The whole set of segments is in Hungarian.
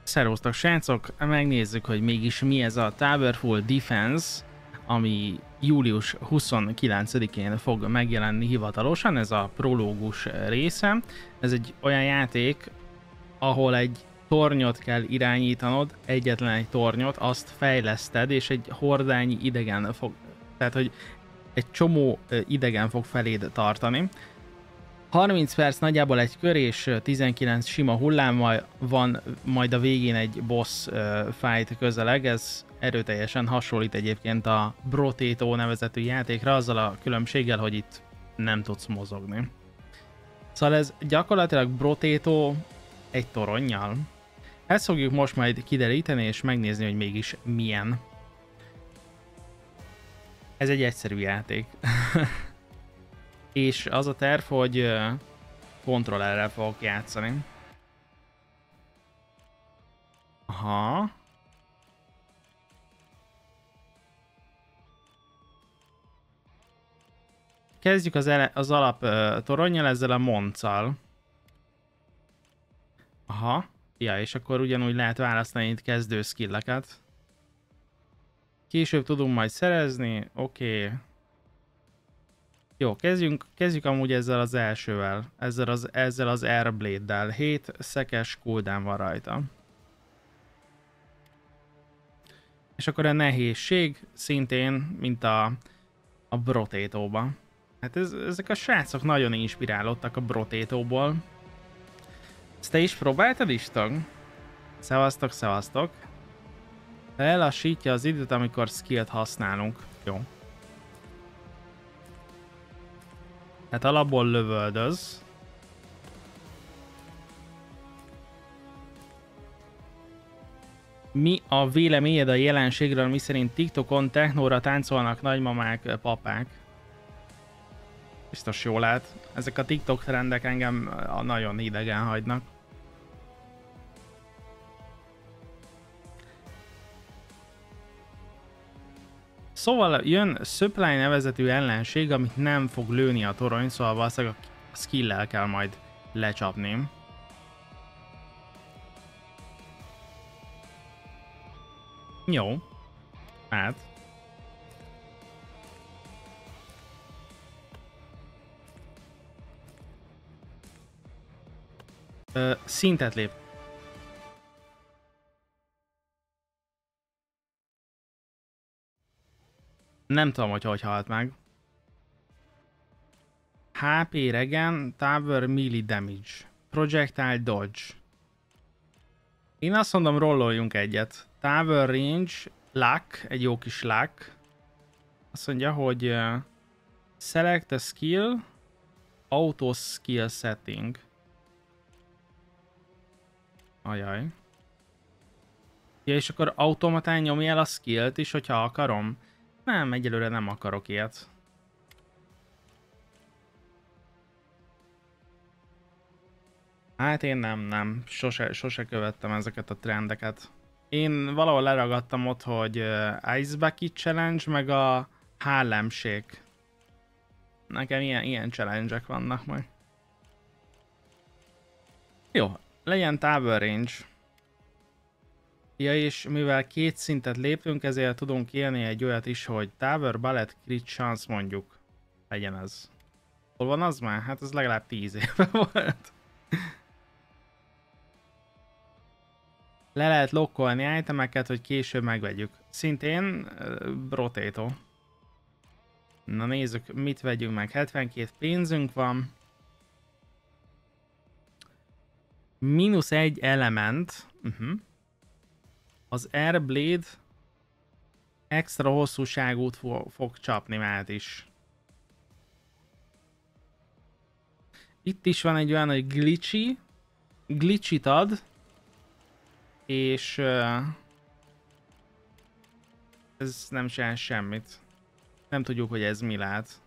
Szervusztok srácok, megnézzük, hogy mégis mi ez a Towerfall Defense, ami július 29-én fog megjelenni hivatalosan, ez a prológus része. Ez egy olyan játék, ahol egy tornyot kell irányítanod, egyetlen egy tornyot, azt fejleszted, és egy hordányi idegen fog, tehát hogy egy csomó idegen fog feléd tartani. 30 perc nagyjából egy kör, és 19 sima hullám van, majd a végén egy boss fight közeleg. Ez erőteljesen hasonlít egyébként a Brotato nevezetű játékra, azzal a különbséggel, hogy itt nem tudsz mozogni. Szóval ez gyakorlatilag Brotato egy toronnyal. Ezt fogjuk most majd kideríteni, és megnézni, hogy mégis milyen. Ez egy egyszerű játék. És az a terv, hogy kontrollerrel fogok játszani. Aha. Kezdjük az alap toronnyal, ezzel a Monccal. Aha. Ja, és akkor ugyanúgy lehet választani itt kezdő skilleket. Később tudunk majd szerezni, oké. Jó, kezdjük amúgy ezzel az elsővel, ezzel az Airblade-del. 7 szekes cooldown van rajta. És akkor a nehézség szintén, mint a Brotato-ba. Hát ezek a srácok nagyon inspirálódtak a Brotato-ból. Ezt te is próbáltad is, tag? Szevasztok, szevasztok. Elassítja az időt, amikor skillt használunk. Jó. Hát alapból lövöldöz. Mi a véleményed a jelenségről, miszerint TikTokon technóra táncolnak nagymamák, papák? Biztos jól lát. Ezek a TikTok trendek engem nagyon idegen hagynak. Szóval jön Supply nevezetű ellenség, amit nem fog lőni a torony, szóval valószínűleg a skill-lel kell majd lecsapni. Jó. Hát. Szintet lép. Nem tudom, hogy halt meg. HP regen, Tower melee damage. Projectile dodge. Én azt mondom, rolloljunk egyet. Tower range, luck, egy jó kis luck. Azt mondja, hogy select a skill, auto skill setting. Ajaj. Ja, és akkor automatán nyomja el a skillt is, hogyha akarom. Nem, egyelőre nem akarok ilyet. Hát én nem. Sose követtem ezeket a trendeket. Én valahol leragadtam ott, hogy Ice Bucket Challenge, meg a Harlem Shake. Nekem ilyen challenge-ek vannak majd. Jó, legyen Tower Range. Ja, és mivel 2 szintet léptünk, ezért tudunk élni egy olyat is, hogy Tower Ballet Crit Chance mondjuk. Legyen ez. Hol van az már? Hát ez legalább 10 éve volt. Le lehet lokkolni itemeket, hogy később megvegyük. Szintén Brotato. Na nézzük, mit vegyünk meg. 72 pénzünk van. -1 element. Az Airblade extra hosszúságút fog csapni már is. Itt is van egy olyan, hogy glitchit ad, és ez nem csinál semmit. Nem tudjuk, hogy ez mi lát.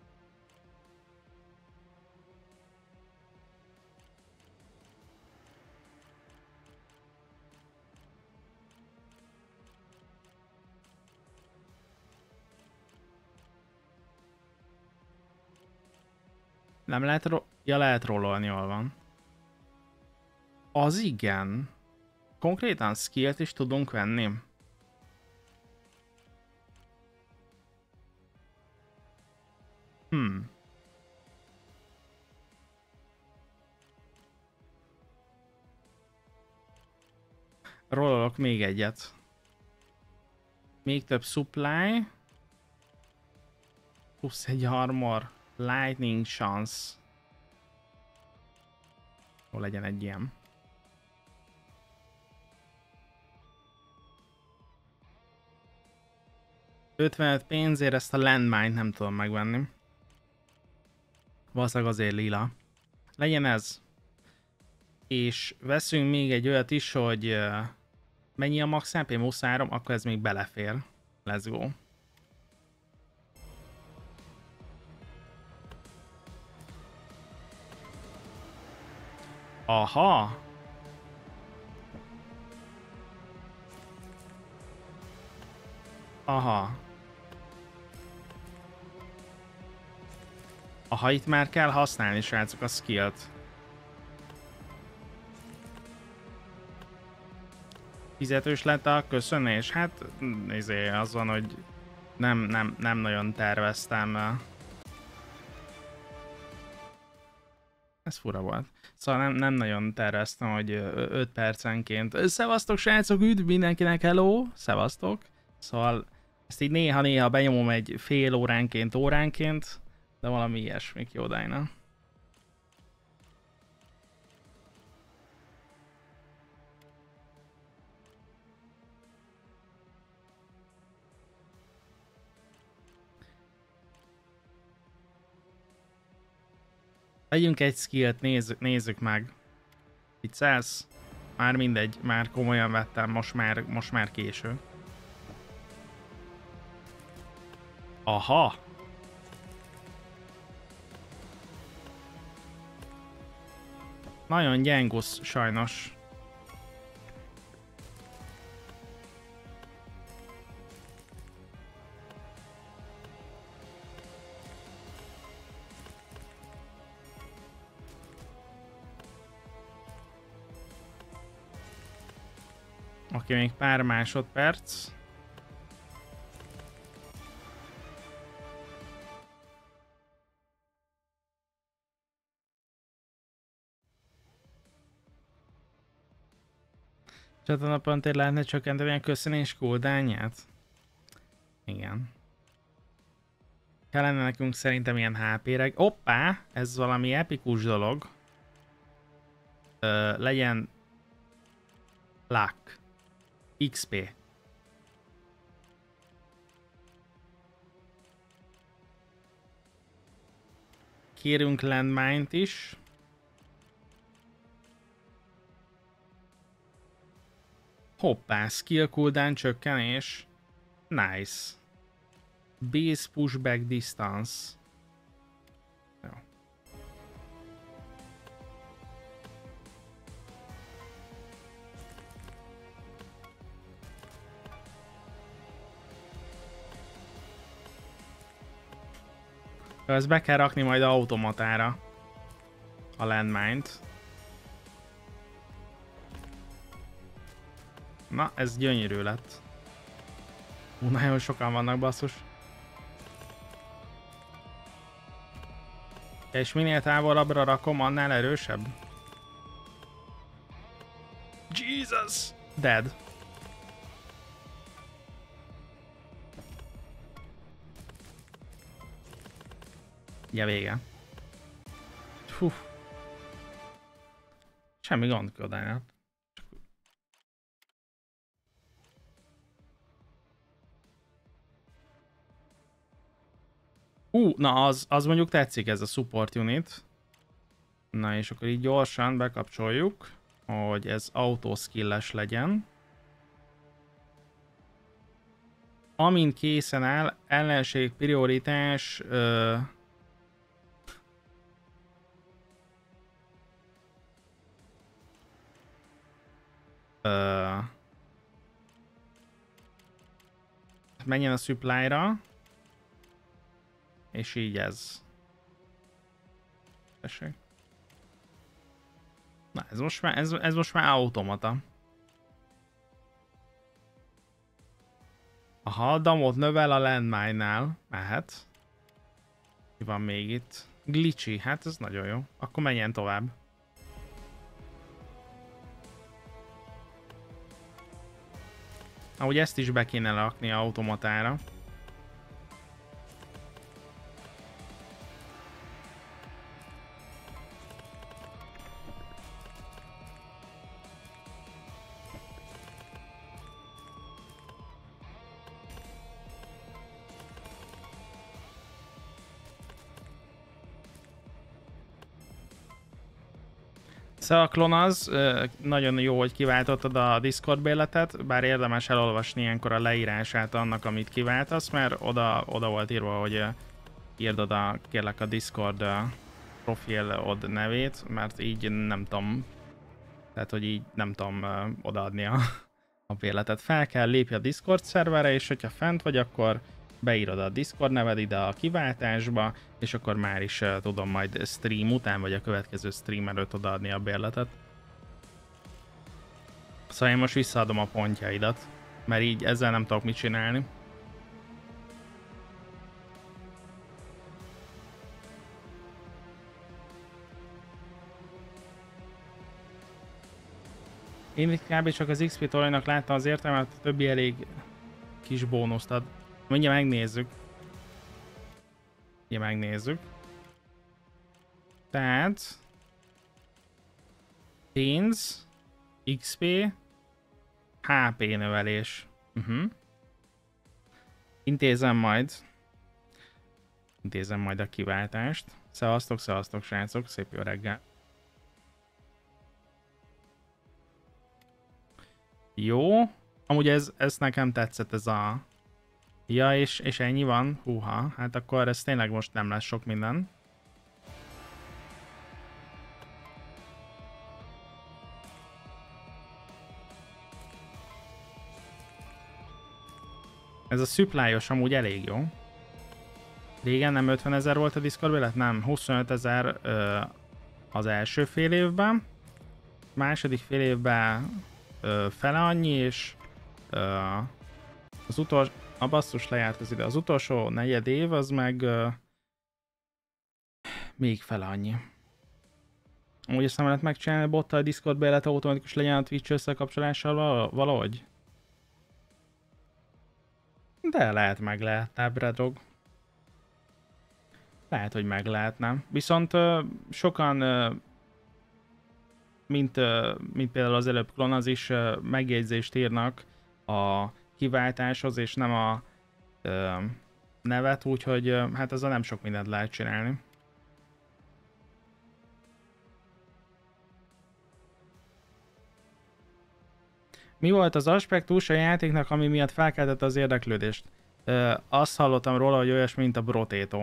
Nem lehet ja, lehet rollolni, jól van. Az igen. Konkrétan skillt is tudunk venni. Rololok még egyet. Még több supply. Plusz egy armor. Lightning chance. Hol legyen egy ilyen. $55 pénzért ezt a landmine-t nem tudom megvenni. Valószínűleg azért lila. Legyen ez. És veszünk még egy olyat is, hogy mennyi a max MP? Plusz 3, akkor ez még belefér. Let's go. Aha! Aha. Aha, itt már kell használni, srácok, a skillt. 15-ös lett a köszönés? Hát az van, hogy nem nagyon terveztem. Ez fura volt. Szóval nem nagyon terveztem, hogy 5 percenként. Szevasztok srácok, üdv mindenkinek, hello! Szevasztok! Szóval ezt így néha-néha benyomom egy fél óránként, de valami ilyesmi Kiodajna. Vegyünk egy skillt, nézzük meg. Viccelsz? Már mindegy, már komolyan vettem, most már késő. Aha! Nagyon gyengusz, sajnos. Oké, még pár másodperc. Csatornapontért lehetne csökkenteni a köszönés kódányát? Igen. Kellene nekünk szerintem ilyen HP-re. Hoppá! Ez valami epikus dolog. Legyen luck. XP. Kérünk landmine-t is. Hoppá, skill cooldown csökkenés. Nice. Base pushback distance. Jó. Ezt be kell rakni majd automatára. A landmine-t. Na, ez gyönyörű lett. Nagyon sokan vannak, basszus. És minél távolabbra rakom, annál erősebb. Jesus! Dead. Ja, vége. Hú. Semmi gond Kiodajnál. Na az mondjuk tetszik, ez a support unit. Na és akkor így gyorsan bekapcsoljuk, hogy ez auto-skilles legyen. Amint készen áll, ellenség prioritás... menjen a supply-ra. És így ez. Tessék. Na ez most már automata. Aha, damot növel a landmine-nál. Mehet. Mi van még itt? Glitchy, hát ez nagyon jó. Akkor menjen tovább. Ahogy ezt is be kéne rakni automatára. Szóval a Klonaz, nagyon jó, hogy kiváltottad a Discord bérletet, bár érdemes elolvasni ilyenkor a leírását annak, amit kiváltasz, mert oda volt írva, hogy írd oda kérlek a Discord profilod nevét, mert így nem tudom, tehát hogy így nem tudom odaadni a bérletet. Fel kell lépni a Discord szerverre, és hogyha fent vagy, akkor beírod a Discord neved ide a kiváltásba, és akkor már is tudom majd stream után, vagy a következő stream előtt odaadni a bérletet. Szóval én most visszaadom a pontjaidat, mert így ezzel nem tudok mit csinálni. Én itt kb. Csak az XP toronynak láttam az értelmet, a többi elég kis bónuszt ad. Mindjárt megnézzük. Tehát pénz, XP, HP növelés. Intézem majd a kiváltást. Szevasztok srácok, szép jó reggel. Jó, amúgy ez nekem tetszett, ez a... Ja, és ennyi van? Húha, hát akkor ez tényleg most nem lesz sok minden. Ez a supply-os amúgy elég jó. Régen nem 50 000 volt a Discord bérlet? Nem, 25 000 az első fél évben. Második fél évben fele annyi, és az utolsó... A basszus lejárt az ide. Az utolsó negyed év az meg még fele annyi. Amúgy ezt nem lehet megcsinálni bottal a Discord bérlet automatikus legyen a Twitch összekapcsolással valahogy? De meg lehetne, Bredog. Lehet, hogy meg lehetne. Viszont sokan, mint például az előbb Klonaz is, megjegyzést írnak a kiváltáshoz, és nem a nevet, úgyhogy hát ezzel nem sok mindent lehet csinálni. Mi volt az aspektus a játéknak, ami miatt felkeltette az érdeklődést? Azt hallottam róla, hogy olyasmi, mint a Brotétó.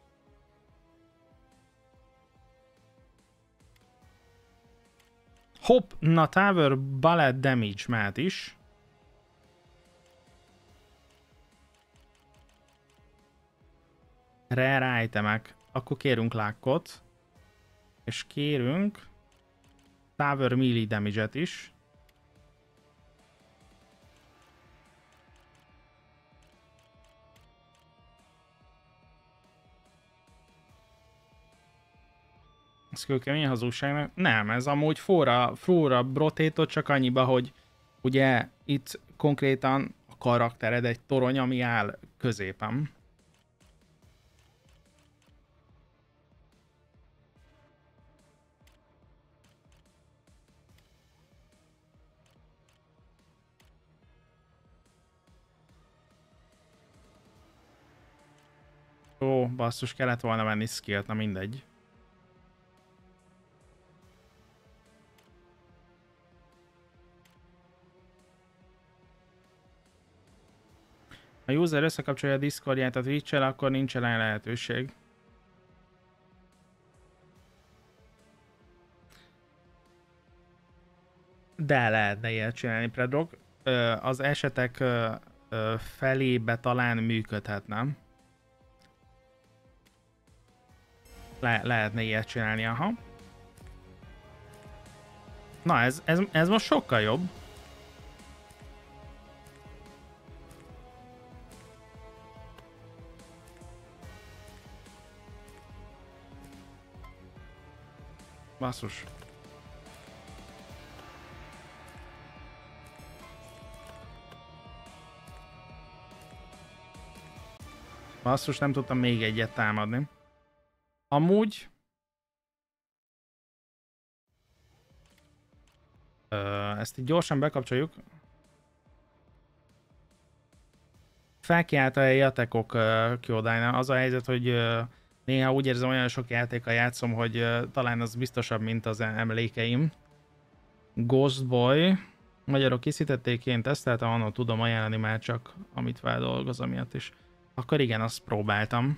Hopp, na Tower Ballet Damage mehet is. Rare itemek. Akkor kérünk lákkot. És kérünk Tower Melee Damage-et is. Ez kőkemény hazugságnak. Nem, ez amúgy fóra Brotétot, csak annyiba, hogy ugye itt konkrétan a karaktered egy torony, ami áll középen. Ó, basszus, kellett volna venni skillt, na mindegy. Ha a user összekapcsolja a Discordját a Twitch-el, akkor nincs rá lehetőség. De lehetne ilyet csinálni, Predog. Az esetek felébe talán működhetne. Lehetne ilyet csinálni, aha. Na, ez most sokkal jobb. Basszus. Basszus, nem tudtam még egyet támadni. Amúgy... ezt így gyorsan bekapcsoljuk. Felkiállt a Jatekok Kyodai-nál. Az a helyzet, hogy néha úgy érzem, olyan sok játékkal játszom, hogy talán az biztosabb, mint az emlékeim. Ghost Boy. Magyarok készítették, én teszteltem, annól tudom ajánlani már csak, amit feldolgozom miatt is. Akkor igen, azt próbáltam.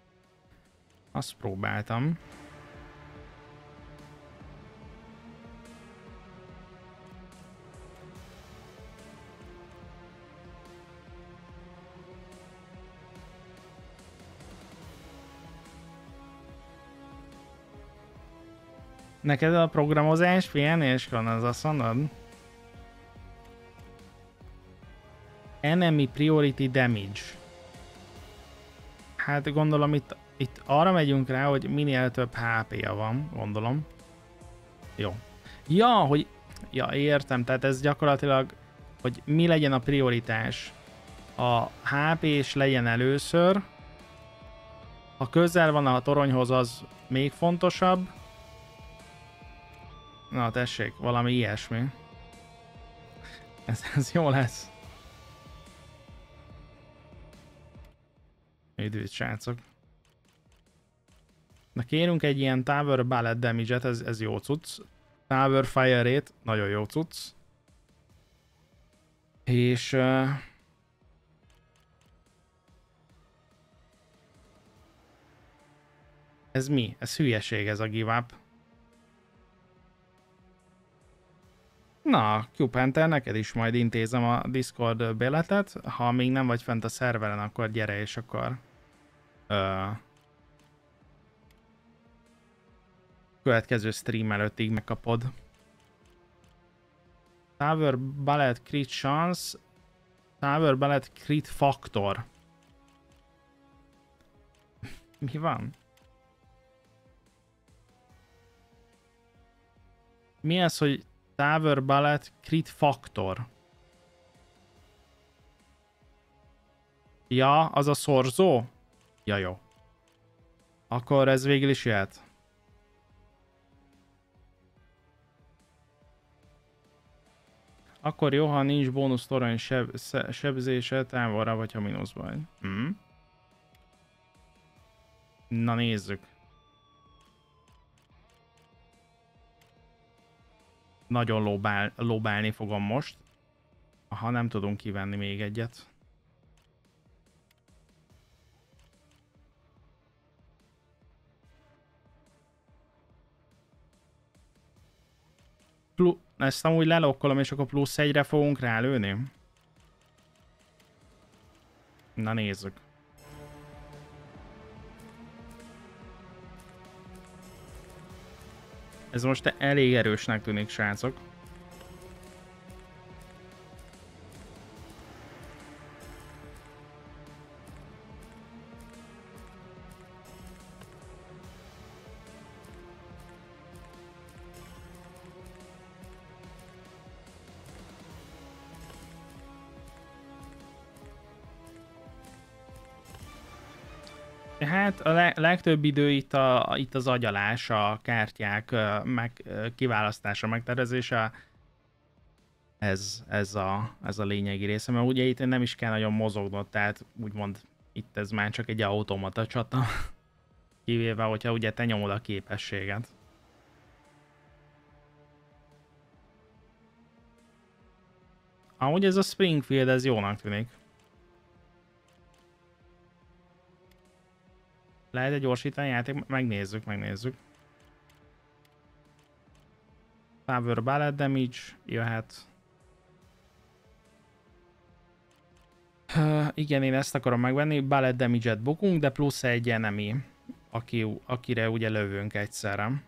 Neked a programozás pihenés van, az azt mondod? Enemy Priority Damage. Hát gondolom itt arra megyünk rá, hogy minél több HP-ja van, gondolom. Jó. Ja, hogy... Ja, értem, tehát ez gyakorlatilag, hogy mi legyen a prioritás. A HP-s legyen először. Ha közel van a toronyhoz, az még fontosabb. Na tessék, valami ilyesmi. Ez jó lesz. Üdvít, srácok. Na kérünk egy ilyen Tower Bullet Damage-et, ez jó cucc. Tower Fire Rate, nagyon jó cucc. És... ez mi? Ez hülyeség, ez a give up. Na, Q-Panther, neked is majd intézem a Discord béletet. Ha még nem vagy fent a szerveren, akkor gyere, és akkor... következő stream előttig megkapod. Tower Bullet Crit Chance. Tower Bullet Crit Factor. Mi van? Mi az, hogy Tower Bullet Crit Factor? Ja, az a szorzó? Ja, jó. Akkor ez végül is jöhet. Akkor jó, ha nincs bónusz torony sebzése távolra, vagy ha mínuszban. Na nézzük. Nagyon lóbálni fogom most. Ha nem tudunk kivenni még egyet. Ezt amúgy lelokkolom, és akkor plusz egyre fogunk rálőni. Na nézzük. Ez most elég erősnek tűnik, srácok. Hát a legtöbb idő itt az agyalás, a kártyák kiválasztása, megtervezése. Ez a lényegi része, mert ugye itt nem is kell nagyon mozognod, tehát úgymond itt ez már csak egy automata csata. Kivéve, hogyha ugye te nyomod a képességet. Amúgy ez a Springfield, ez jónak tűnik. Lehet egy gyorsítani játék? Megnézzük. Tower Bullet Damage jöhet. Igen, én ezt akarom megvenni. Bullet Damage-et bukunk, de plusz egy enemy, akire ugye lövünk egyszerre.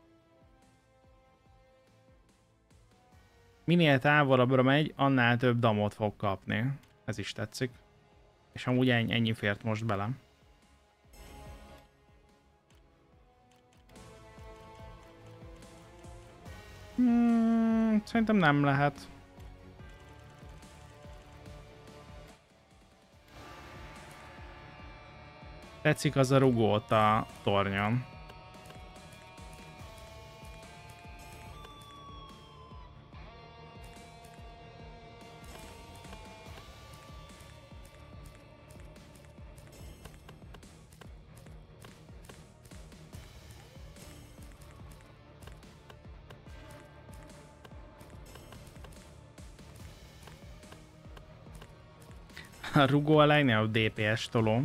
Minél távolabbra megy, annál több damot fog kapni. Ez is tetszik. És amúgy ennyi fért most bele. Szerintem nem lehet. Tetszik az a rugó ott a tornyon. A rugó a legnagyobb DPS toló.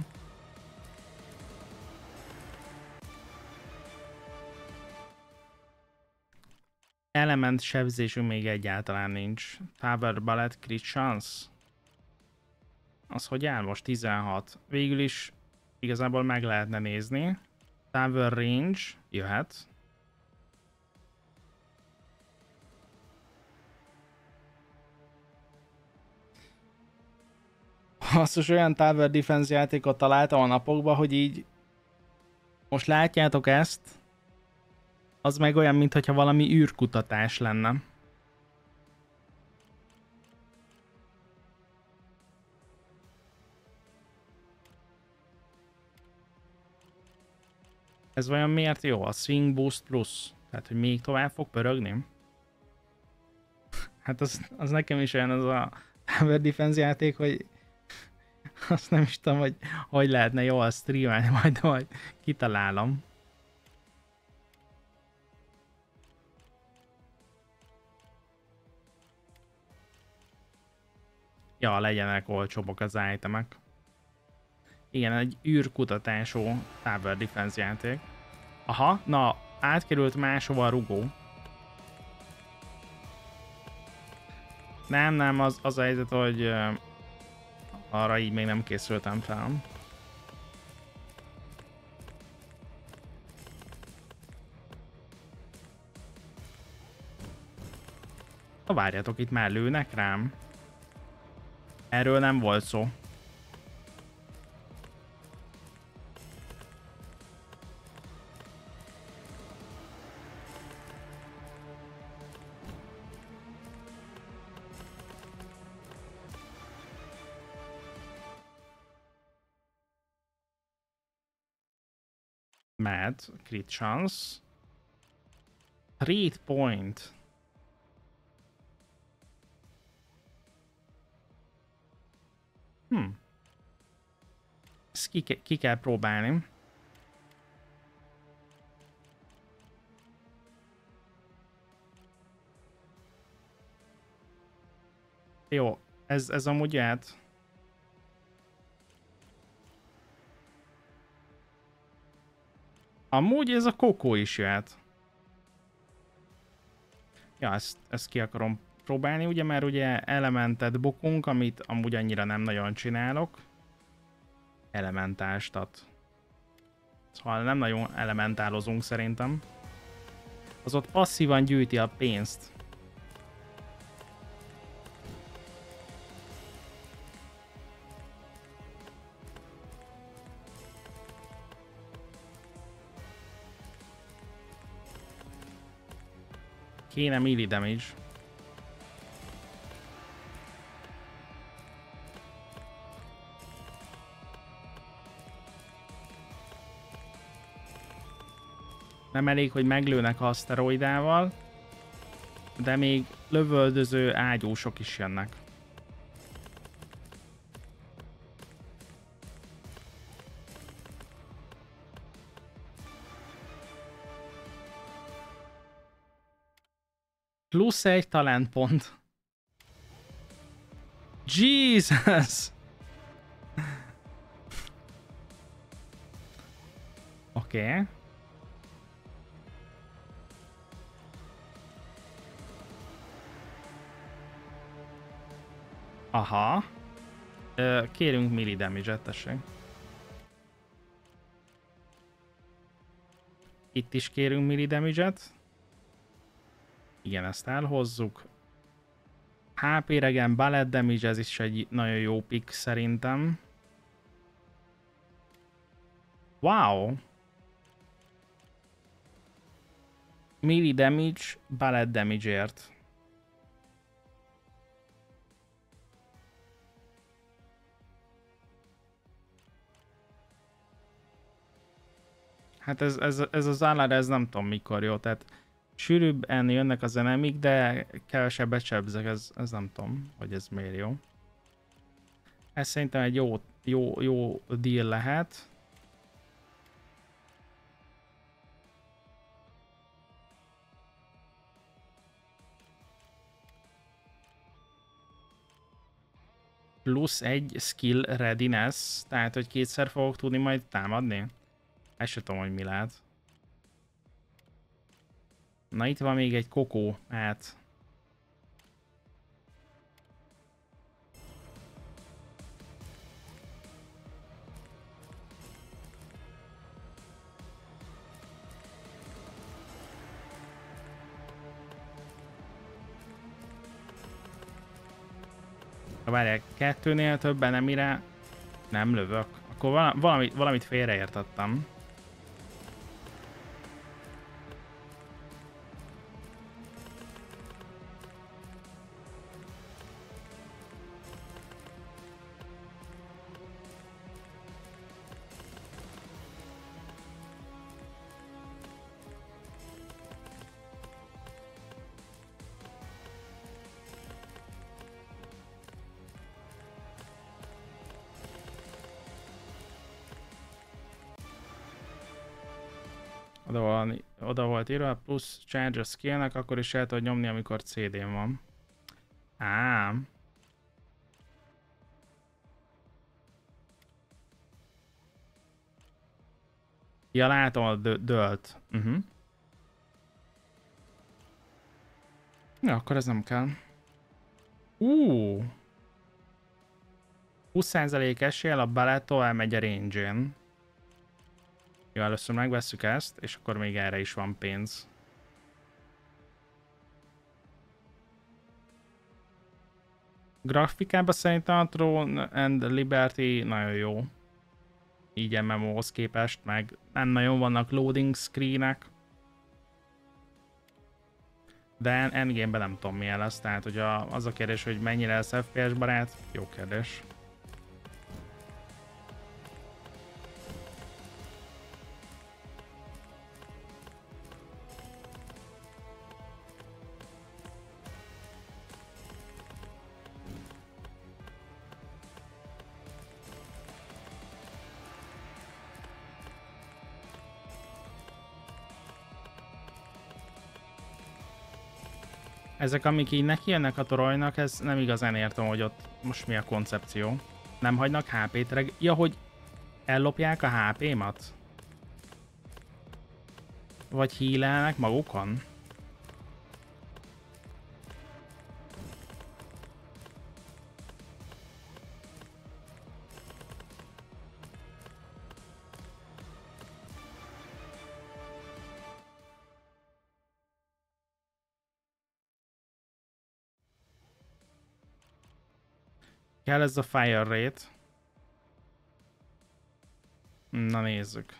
Element sebzésünk még egyáltalán nincs. Tower Ballet Crit Chance. Az hogy áll most? 16. Végül is igazából meg lehetne nézni. Tower Range jöhet. Basszus, olyan Tower Defense játékot találtam a napokban, hogy így most látjátok ezt, az meg olyan, mintha valami űrkutatás lenne. Ez vajon miért jó? A Swing Boost Plus. Tehát, hogy még tovább fog pörögni? Hát az nekem is olyan az a Tower Defense játék, hogy azt nem is tudom, hogy lehetne jól streamelni, majd kitalálom. Ja, legyenek olcsóbbak az itemek. Igen, egy űrkutatású Tower Defense játék. Aha, na, átkerült máshova a rugó. Nem, az a helyzet, hogy arra így még nem készültem fel. Ha várjatok, itt már lőnek rám. Erről nem volt szó. Mad, crit chance. Threat point. Ezt ki kell próbálni. Jó, ez amúgy jöhet. Amúgy ez a kokó is jöhet. Ja, ezt ki akarom próbálni, ugye, mert ugye elementet bukunk, amit amúgy annyira nem nagyon csinálok. Elementálstat. Szóval nem nagyon elementálozunk szerintem. Az ott passzívan gyűjti a pénzt. Kéne melee damage. Nem elég, hogy meglőnek a aszteroidával, de még lövöldöző ágyúsok is jönnek. Plusz egy talentpont. Jesus! Oké. Aha. Kérünk melee damage-et, tessék. Itt is kérünk melee damage-et. Igen, ezt elhozzuk. HP regen, ballet damage, ez is egy nagyon jó pick szerintem. Wow! Melee damage, ballet damage-ért. Hát ez az állára, ez nem tudom mikor jó, tehát sűrűbben jönnek az enemik, de kevesebbet sebzek, ez nem tudom, hogy ez miért jó. Ez szerintem egy jó deal lehet. Plusz egy skill readiness, tehát hogy kétszer fogok tudni majd támadni? Ezt sem tudom, hogy mi lehet. Na itt van még egy kokó, hát. Ha várják, kettőnél többen nemire nem lövök. Akkor valamit félreértettem. Oda volt írva, plusz charge a skillnek, akkor is el tudod nyomni, amikor CD-n van. Ám. Ja, látom a dölt. Ja, akkor ez nem kell. 20% eséllyel a Baletto elmegy a range-én. Jó, először megvesszük ezt, és akkor még erre is van pénz. Grafikában szerintem a Throne and Liberty nagyon jó. Így MMO-hoz képest, meg nem nagyon vannak loading screenek. De endgame-ben nem tudom milyen lesz, tehát hogy az a kérdés, hogy mennyire lesz FPS barát, jó kérdés. Ezek, amik így neki jönnek a toronynak, ez nem igazán értem, hogy ott most mi a koncepció. Nem hagynak HP-t Ja, hogy ellopják a HP-mat? Vagy healelnek magukon? Kell ez a fire rate. Na nézzük.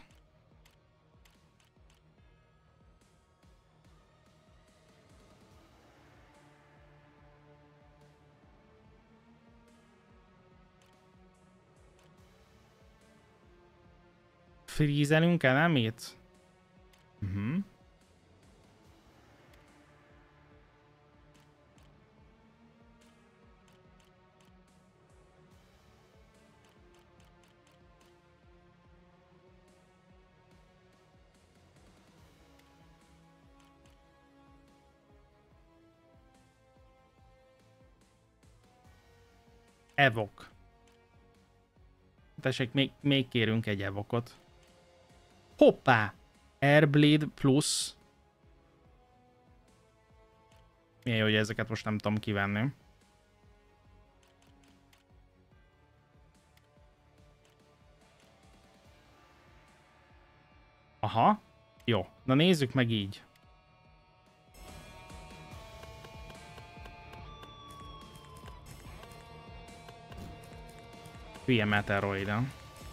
Frízelünk enemit? Evok. Tessék, még kérünk egy evokot. Hoppá! Airblade plusz. Milyen jó, hogy ezeket most nem tudom kivenni. Aha. Jó. Na nézzük meg így. Hülye meteoroida.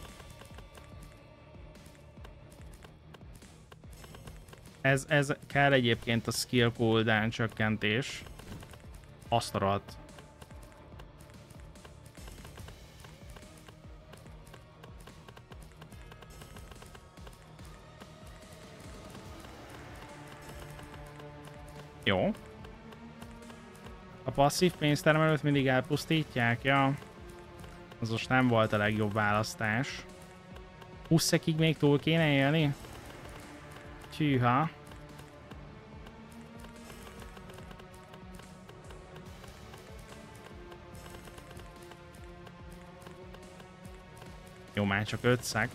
Ez kell egyébként a skill cooldown csökkentés. Azt a rohadt. Jó. A passzív pénztermelőt mindig elpusztítják, ja. Az most nem volt a legjobb választás. 20 szekig még túl kéne élni? Tűha. Jó, már csak 5 szek.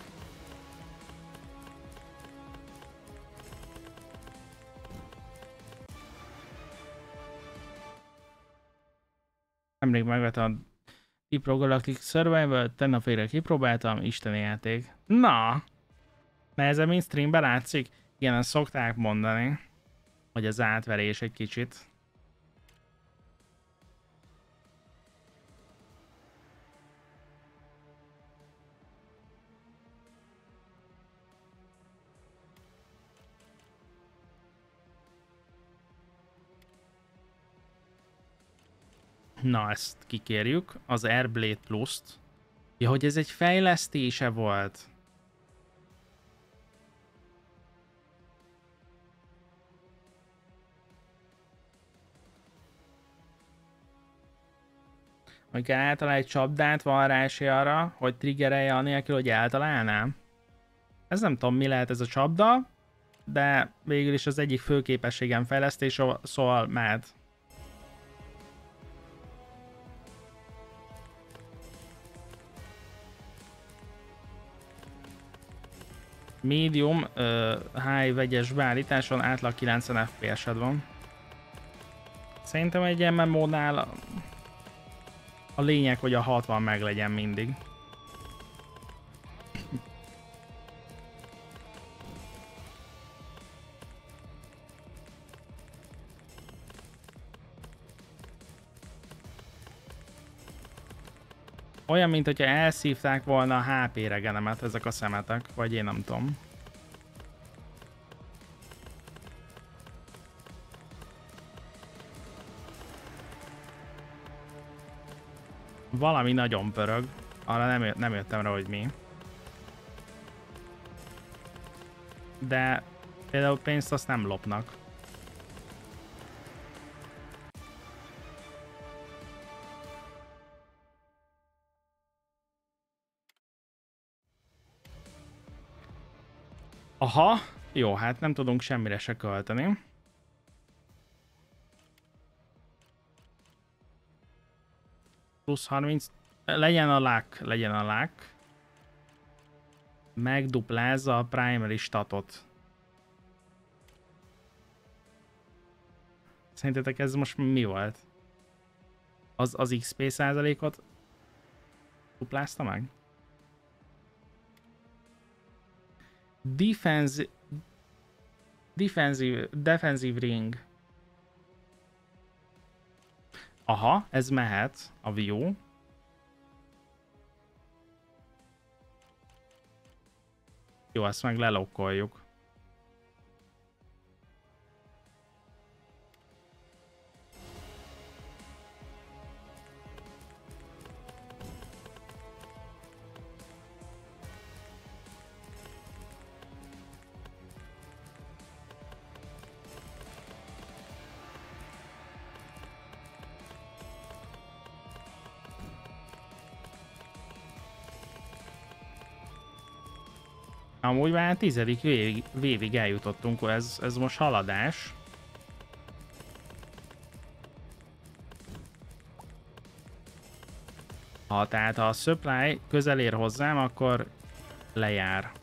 Nemrég megvettem a Deep Rock Galactic Survival, tegnap végre kipróbáltam, isteni játék. Na! Nehezebb, mint streamben látszik? Igen, ezt szokták mondani, hogy az átverés egy kicsit. Na, ezt kikérjük, az Airblade Plus-t. Ja, hogy ez egy fejlesztése volt. Hogy kell eltalálni egy csapdát, van rá esély arra, hogy triggerelje anélkül, hogy eltalálnám. Ez nem tudom, mi lehet ez a csapda, de végül is az egyik fő képességem fejlesztés, szóval mehet. Medium, high vegyes beállításon átlag 90 FPS-ed van. Szerintem egy MMO-nál a lényeg, hogy a 60 meg legyen mindig. Olyan, mint hogyha elszívták volna a HP regenemet ezek a szemetek, vagy én nem tudom. Valami nagyon pörög, arra nem jöttem rá, hogy mi. De például pénzt azt nem lopnak. Aha, jó, hát nem tudunk semmire se költeni. Plusz 30, legyen a luck. Megduplázza a primary statot. Szerintetek ez most mi volt? Az XP százalékot duplázta meg? Defensive ring. Aha, ez mehet a view. Jó, ezt meg lelokkoljuk. Amúgy már 10. évig eljutottunk, ez most haladás. Ha tehát a supply közel ér hozzám, akkor lejár.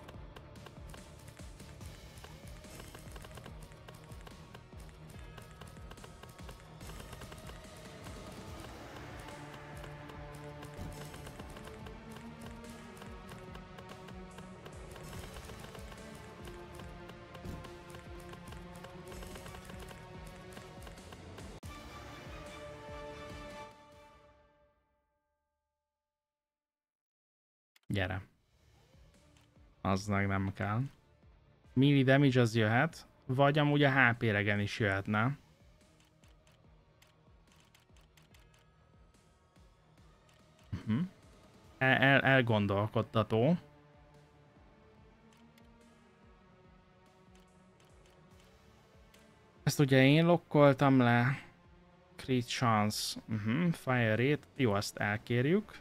Gyere. Az meg nem kell. Melee damage az jöhet, vagy amúgy a HP regen is jöhetne. Elgondolkodtató. Ezt Ezt ugye én lokkoltam le. Crit chance. Fire rate. Jó, azt elkérjük.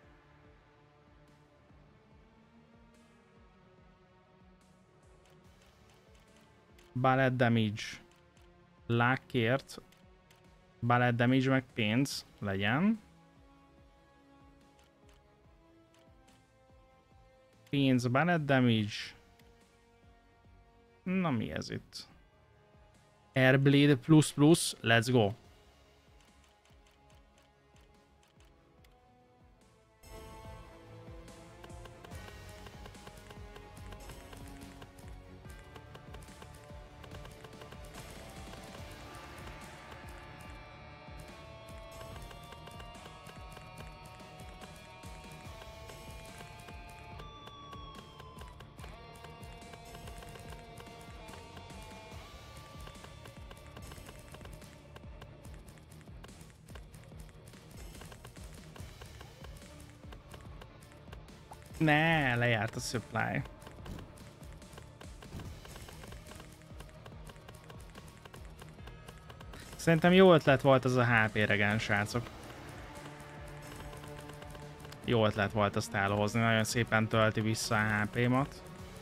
Ballet damage. Lákért. Ballet damage meg pénz legyen. Pénz, ballet damage. Na mi ez itt? Airblade plus plus, let's go. Ne, lejárt a supply. Szerintem jó ötlet volt az a HP regen, srácok. Jó ötlet volt azt elhozni, nagyon szépen tölti vissza a HP-mat.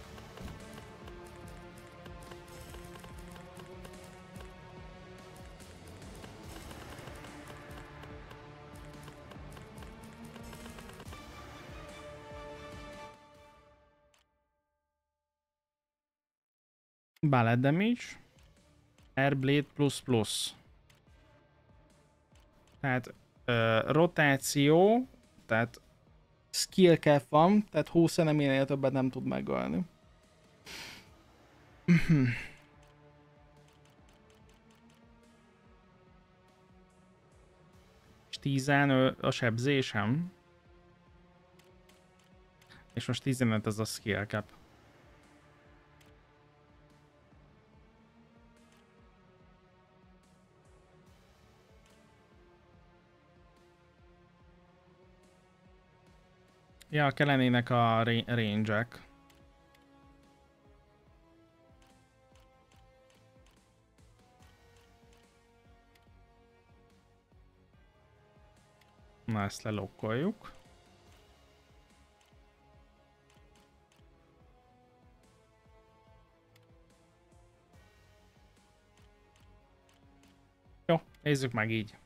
Ballet damage. Airblade plus plus. Tehát rotáció, tehát skill cap van, tehát 20 eneminél többet nem tud megölni. És 10 a sebzésem. És most 15 az a skill cap. Ja, kellenének a range-ek. Na, ezt lelokkoljuk. Jó, nézzük meg így.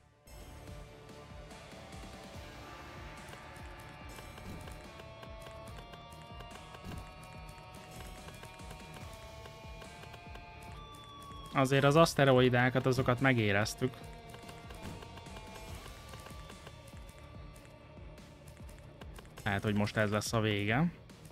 Azért az aszteroidákat, azokat megéreztük. Lehet, hogy most ez lesz a vége.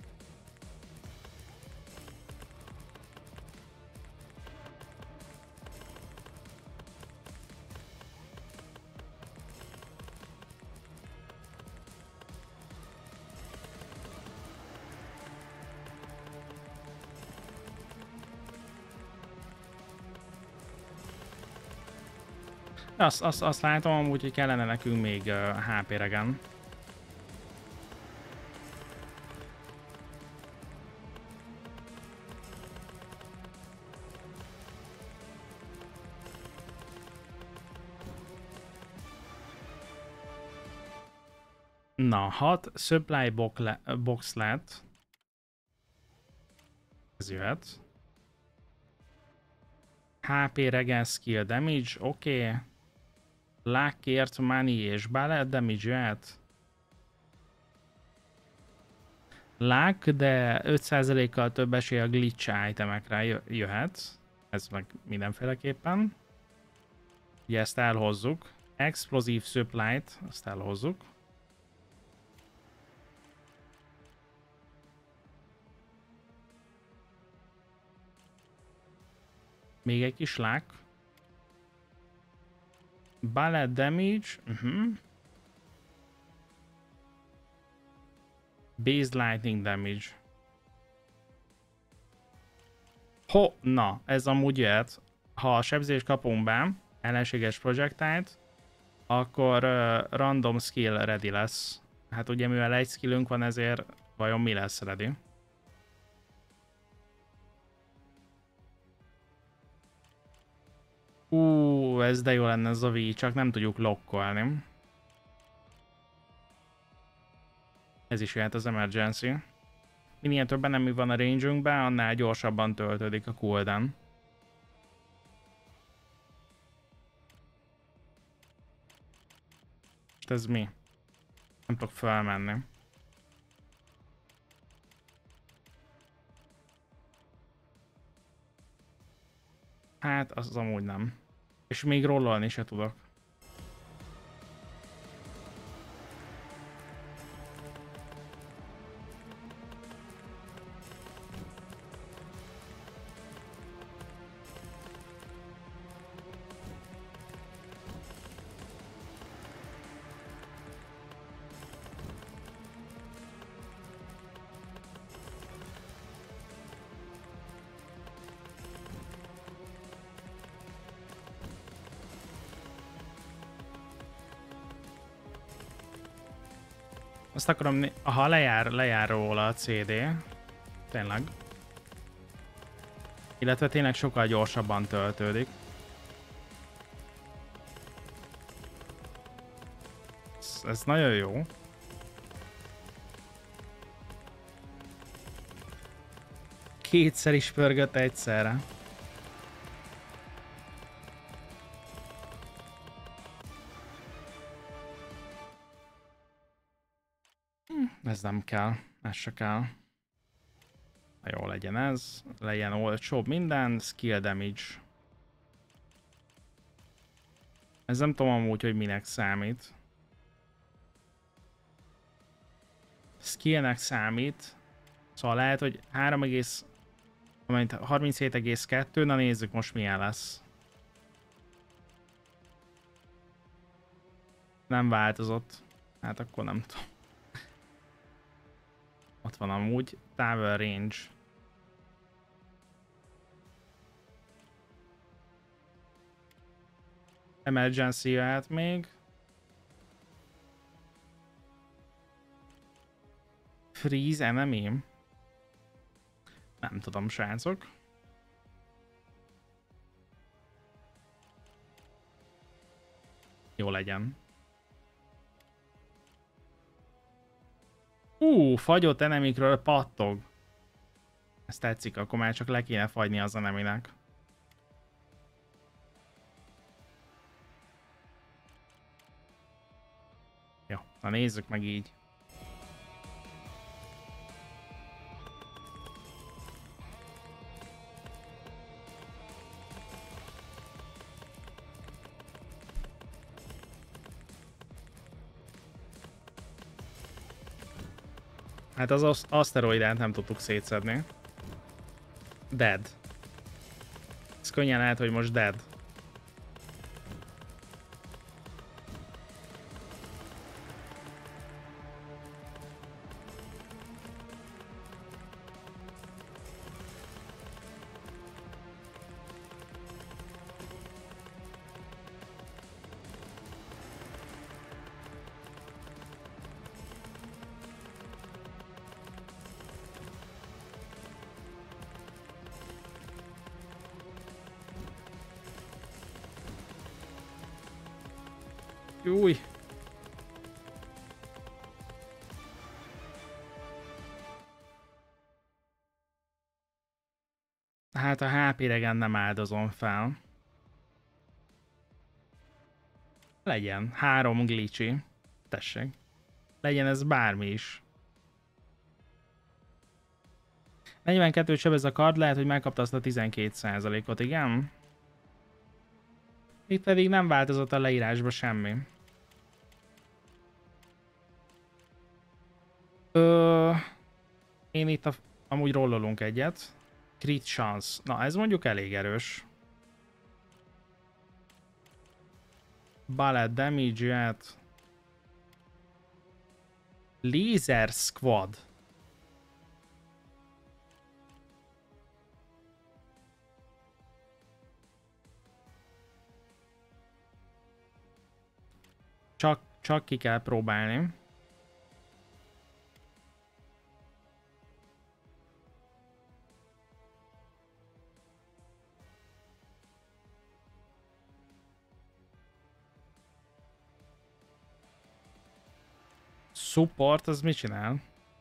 Azt látom amúgy, hogy kellene nekünk még HP regen. Na, 6 supply box lett. Ez jöhet. HP regen skill damage, oké. Luckért money és ballet damage jöhet. Luck, de 5%-kal több esély a glitch itemekre jöhet. Ez meg mindenféleképpen. Ugye ezt elhozzuk. Explosive supply-t, azt elhozzuk. Még egy kis luck. Ballet damage. Base lightning damage. Na, ez amúgy jöhet. Ha a sebzést kapunk be, ellenséges projectile-t, akkor random skill ready lesz. Hát ugye mivel egy skillünk van, ezért vajon mi lesz ready? Ez de jó lenne ez a V, csak nem tudjuk lokkolni. Ez is jöhet az emergency. Minél többen nem van a range-ünkben, annál gyorsabban töltődik a cooldown. És ez mi? Nem tudok felmenni. Hát, az amúgy nem. És még rollolni se tudok. Azt akarom, ha lejár róla a CD, tényleg. Illetve tényleg sokkal gyorsabban töltődik. Ez nagyon jó. Kétszer is pörgött egyszerre. Ez nem kell, ez se kell. Jó, legyen ez, legyen olcsóbb minden, skill damage. Ez nem tudom amúgy, hogy minek számít. Skillnek számít. Szóval lehet, hogy 37,2, na nézzük most milyen lesz. Nem változott. Hát akkor nem tudom. Ott van amúgy, tower range. Emergency jöhet még. Freeze enemy? Nem tudom, srácok. Jó legyen. Fagyott enemikről pattog. Ez tetszik, akkor már csak le kéne fagyni az eneminek. Jó, na nézzük meg így. Hát az aszteroidát nem tudtuk szétszedni. Dead. Ez könnyen lehet, hogy most dead. Új. Hát a HP-regen nem áldozom fel. Legyen. 3 glitchy. Tessék. Legyen ez bármi is. 42 sebez a kard, lehet, hogy megkapta azt a 12%-ot, igen? Itt pedig nem változott a leírásba semmi. Én itt amúgy rollolunk egyet. Crit chance. Na, ez mondjuk elég erős. Bullet damage-et. Laser squad. Csak ki kell próbálni. Support, az mit csinál?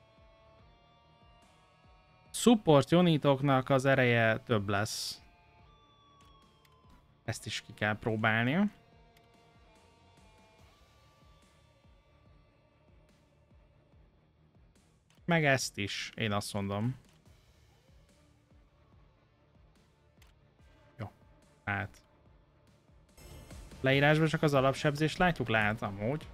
Support unitoknak az ereje több lesz. Ezt is ki kell próbálni. Meg ezt is, én azt mondom. Jó, hát. Leírásban csak az alapsebzést látjuk, lehet amúgy.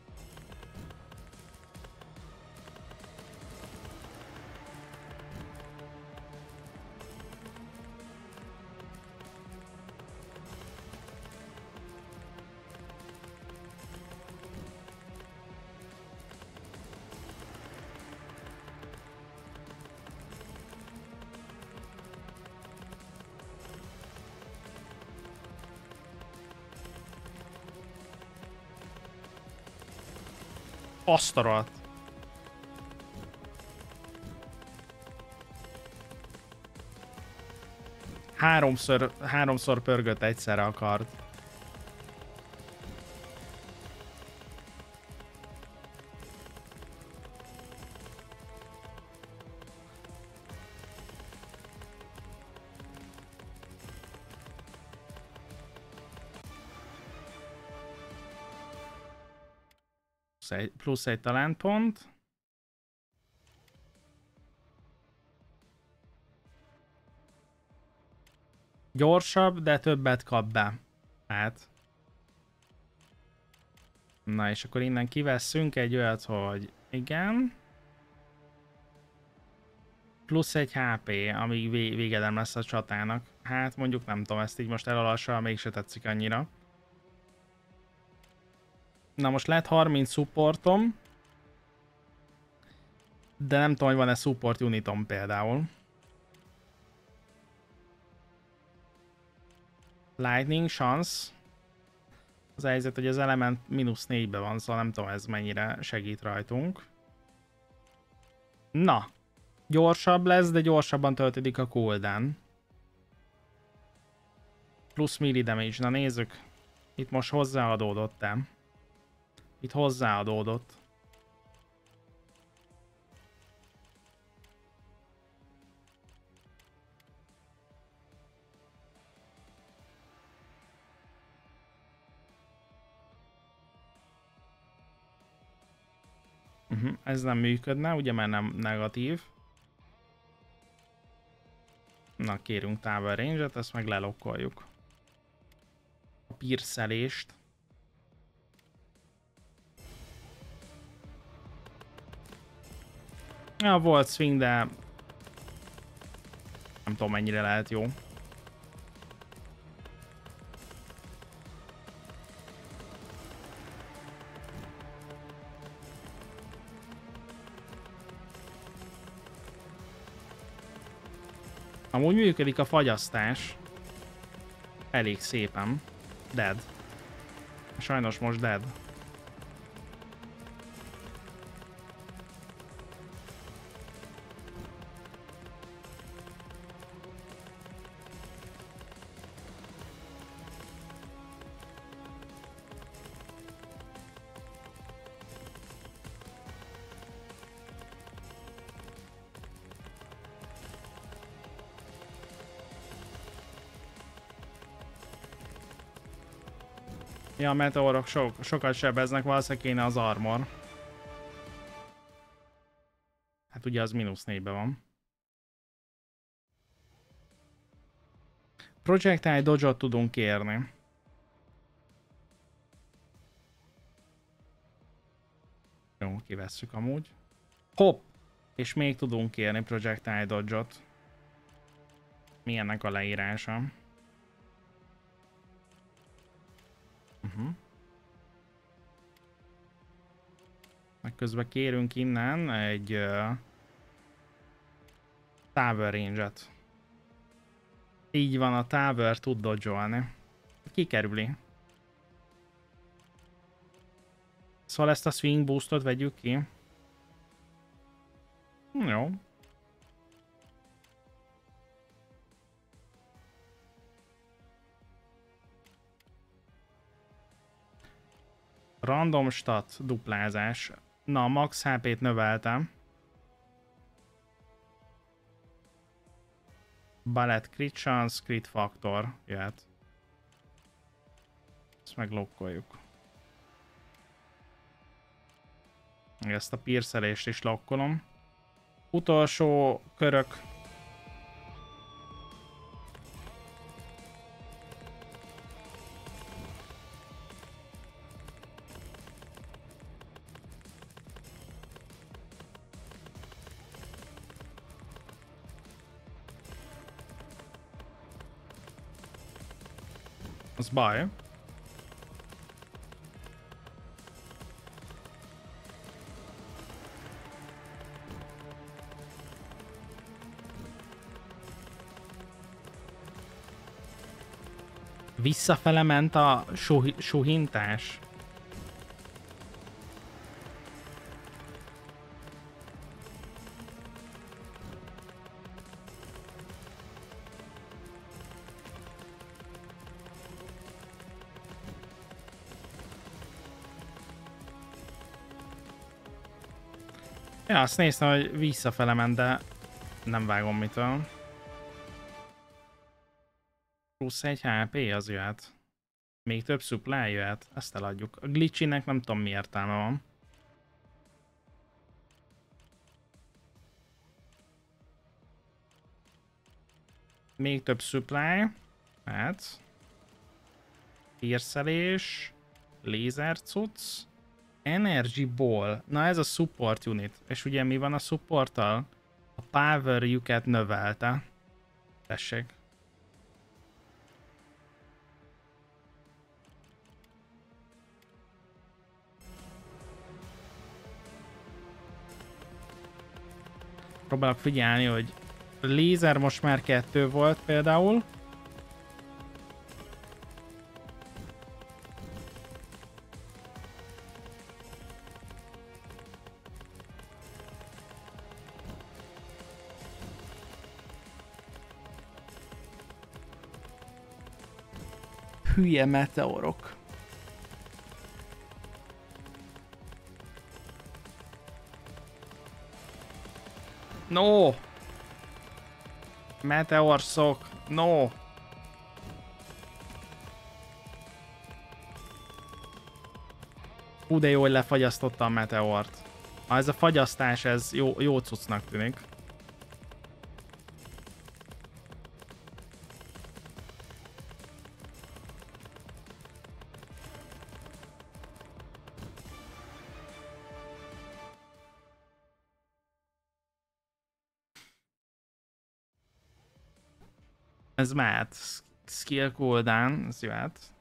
Azt a rohadt. Háromszor pörgött egyszerre a kard. Plusz egy talentpont. Gyorsabb, de többet kap be. Hát. Na és akkor innen kivesszünk egy olyat, hogy igen. Plusz egy HP, amíg vége nem lesz a csatának. Hát mondjuk nem tudom, ezt így most elolvasva mégse tetszik annyira. Na most lehet 30 supportom. De nem tudom, hogy van-e support unitom például. Lightning chance. Az a helyzet, hogy az element -4-ben van, szóval nem tudom ez mennyire segít rajtunk. Na. Gyorsabb lesz, de gyorsabban töltődik a cooldown. Plusz melee damage. Na nézzük. Itt most hozzáadódott-e? Itt hozzáadódott. Ez nem működne, ugye mert nem negatív. Na kérünk tower range-et, ezt meg lelokkoljuk. A piercelést. Ja, volt swing, de nem tudom mennyire lehet jó. Amúgy működik a fagyasztás. Elég szépen. Dead. Sajnos most dead. Ja, a meteorok sokat sebeznek, valószínűleg kéne az armor. Hát ugye az -4-ben van. Projectile dodge-ot tudunk kérni. Jó, kivesszük amúgy. Hopp! És még tudunk kérni projectile dodge-ot. Mi ennek a leírása? Meg közben kérünk innen egy tower range-et. Így van, a tower tud dodge-olni. Kikerüli. Szóval ezt a swing boostot vegyük ki. Jó. Random stat duplázás. Na, max HP-t növeltem. Ballet crit chance, crit faktor jöhet. Ezt meglokkoljuk. Ezt a piercelést is lokkolom. Utolsó körök. Az baj. Visszafele ment a suhintás. Ja, azt néztem, hogy visszafele ment, de nem vágom mitől. Plusz egy HP az jöhet. Még több supply jöhet, ezt eladjuk. A glitchinek nem tudom mi értelme van. Még több supply. Hát. Piercelés. Laser cucc. Energy ball. Na ez a support unit. És ugye mi van a supporttal? A power-jüket növelte. Tessék. Próbálok figyelni, hogy lézer most már 2 volt például. Hülye meteorok. No! Meteorszok! No! Hú, de jó, hogy lefagyasztotta a meteort. Ez a fagyasztás, ez jó cuccnak tűnik. Ez mehet. Skill cooldown, ez jöhet.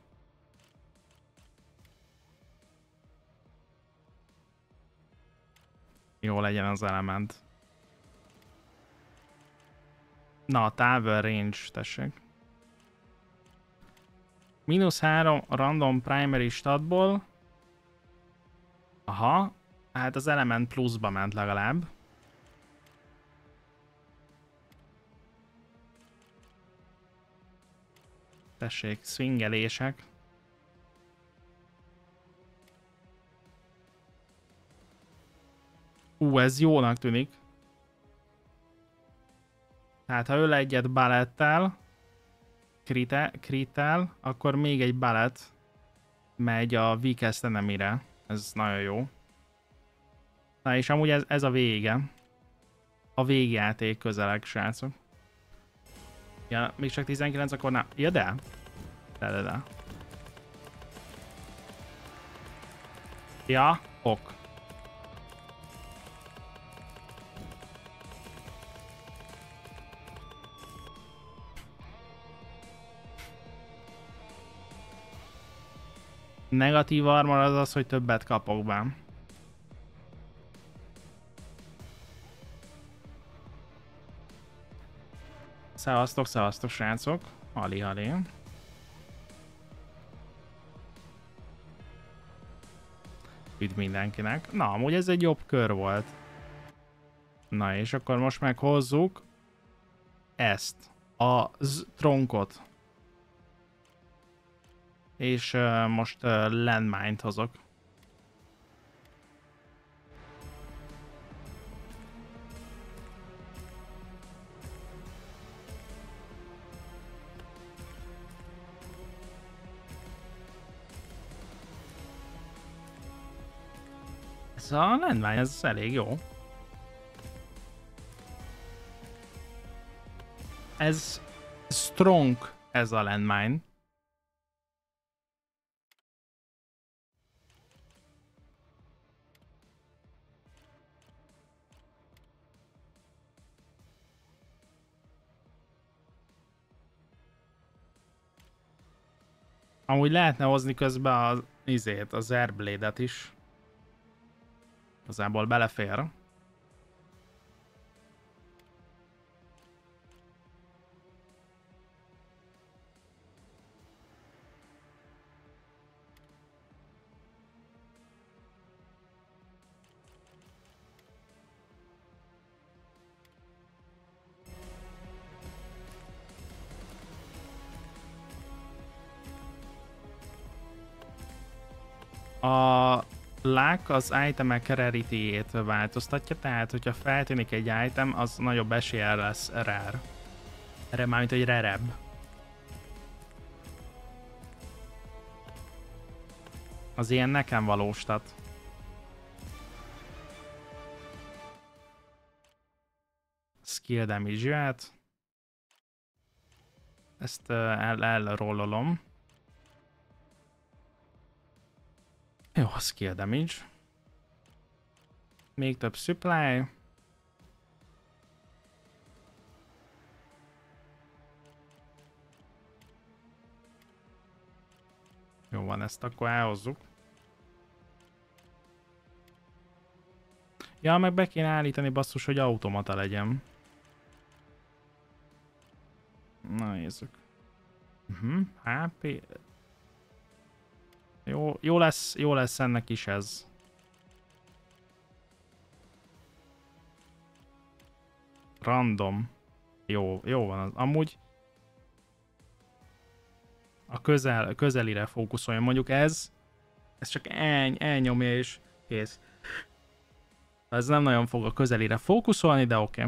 Jó legyen az element. Na, a tower range, tessék. -3 random primary statból. Aha, hát az element pluszba ment legalább. Tessék, swingelések. Ez jónak tűnik. Tehát ha öl egyet ballettel, krittel, akkor még egy ballet megy a weakest enemire. Ez nagyon jó. Na és amúgy ez a vége. A végjáték közeleg, srácok. Ja, még csak 19, akkor nem. Ja, de. De. Ja, ok. Negatív armor az az, hogy többet kapok be. Szevasztok, srácok. Hali. Üdv mindenkinek. Na, amúgy ez egy jobb kör volt. Na, és akkor most meghozzuk ezt. A tronkot. És most landmine-t hozok. Ez a landmine, ez elég jó. Ez strong, ez a landmine. Amúgy lehetne hozni közben az Airblade-et is. Igazából belefér. A luck az itemek rarity-ét változtatja, tehát hogyha feltűnik egy item, az nagyobb eséllyel lesz rare. Erre mármint, hogy rarebb. Az ilyen nekem valóstat. Skill damage jöhet. Ezt elrollolom. Jó, skill damage. Még több supply. Jó van, ezt akkor elhozzuk. Ja, meg be kéne állítani basszus, hogy automata legyen. Na nézzük. HP. Jó lesz ennek is ez. Random. Jó van az. Amúgy a közelire fókuszoljon. Mondjuk ez csak elnyomja és kész. Ez nem nagyon fog a közelire fókuszolni, de oké.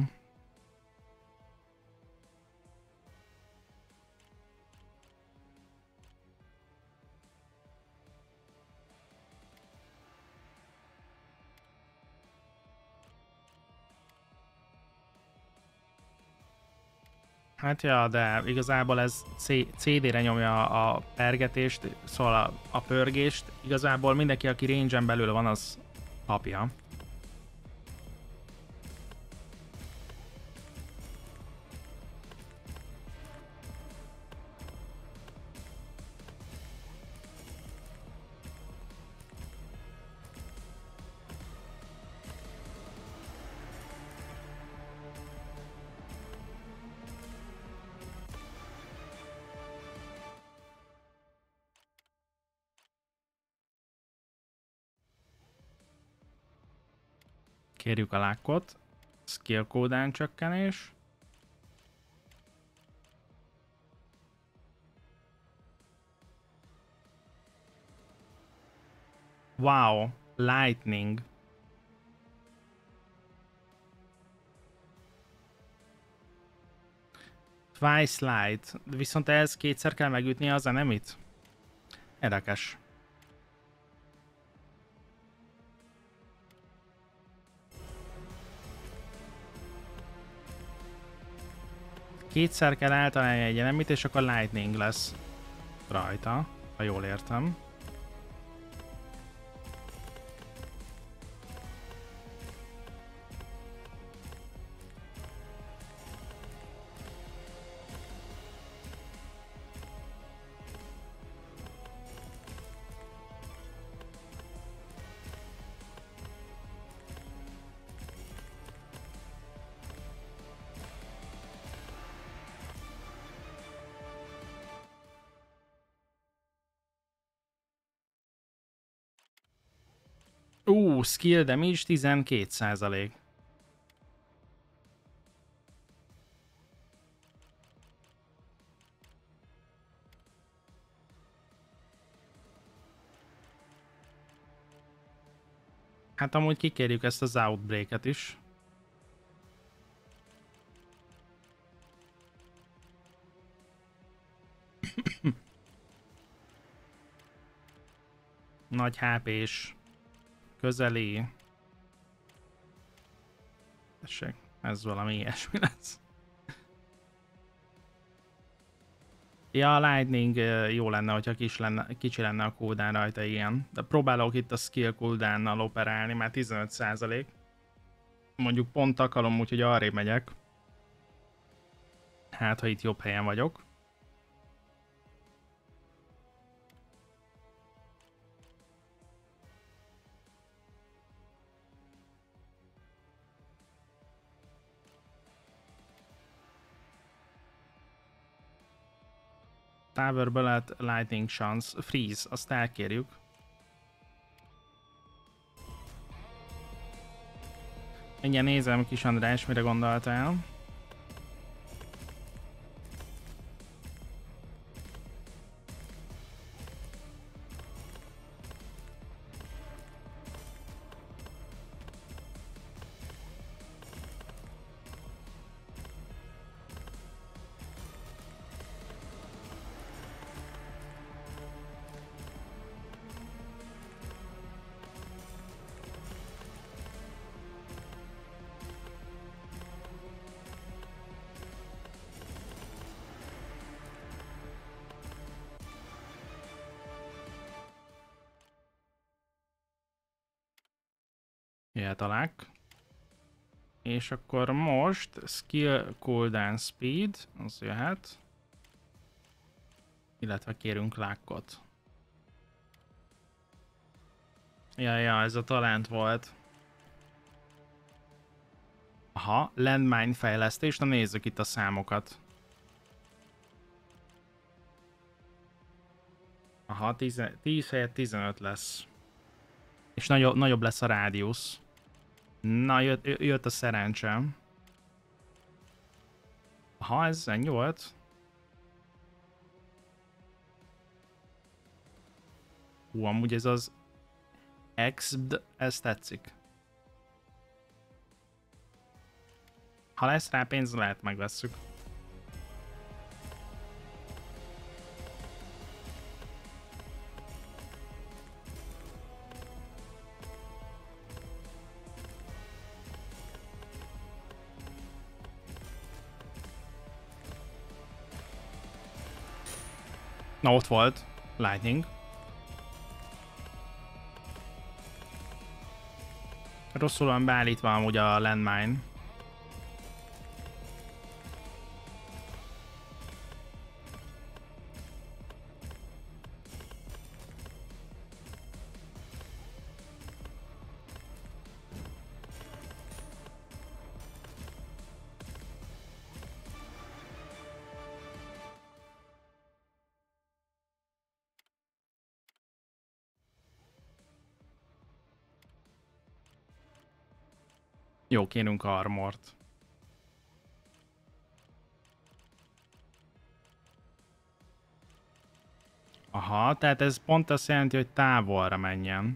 Hát ja, de igazából ez CD-re nyomja a pergetést, szóval a pörgést. Igazából mindenki, aki range-en belül van, az kapja. Kérjük a lákkot. Skill cooldown csökkenés. Wow, lightning. Twice light. Viszont ehhez kétszer kell megütni az enemit? Érdekes. Kétszer kell eltalálni egy enemit, és akkor lightning lesz rajta, ha jól értem. Skill damage 12%. Hát amúgy kikérjük ezt az outbreak-et is. Nagy HP-s. Közeli. Tessék, ez valami ilyesmi lesz. Ja, a Lightning jó lenne, hogyha kicsi lenne a cooldown rajta, ilyen. De próbálok itt a skill cooldownnal operálni, már 15%. Mondjuk pont takalom, úgyhogy arrébb megyek. Hát, ha itt jobb helyen vagyok. Towerből lehet Lightning Chance, Freeze, azt elkérjük. Mindjárt nézem, kis András, mire gondoltál. Jöhet alák. És akkor most Skill Cooldown Speed, az jöhet. Illetve kérünk lákkot. Ja, ez a talent volt. Aha, landmine fejlesztés, na nézzük itt a számokat. Aha, 10 helyett 15 lesz. És nagyobb lesz a rádiusz. Na, jött a szerencsém. Aha, ez ennyi volt. Amúgy ez az XD, ez tetszik. Ha lesz rá pénz, lehet megvesszük. Na, ott volt. Lightning. Rosszul van beállítva amúgy a landmine. Jó, kérünk armort. Aha, tehát ez pont azt jelenti, hogy távolra menjen.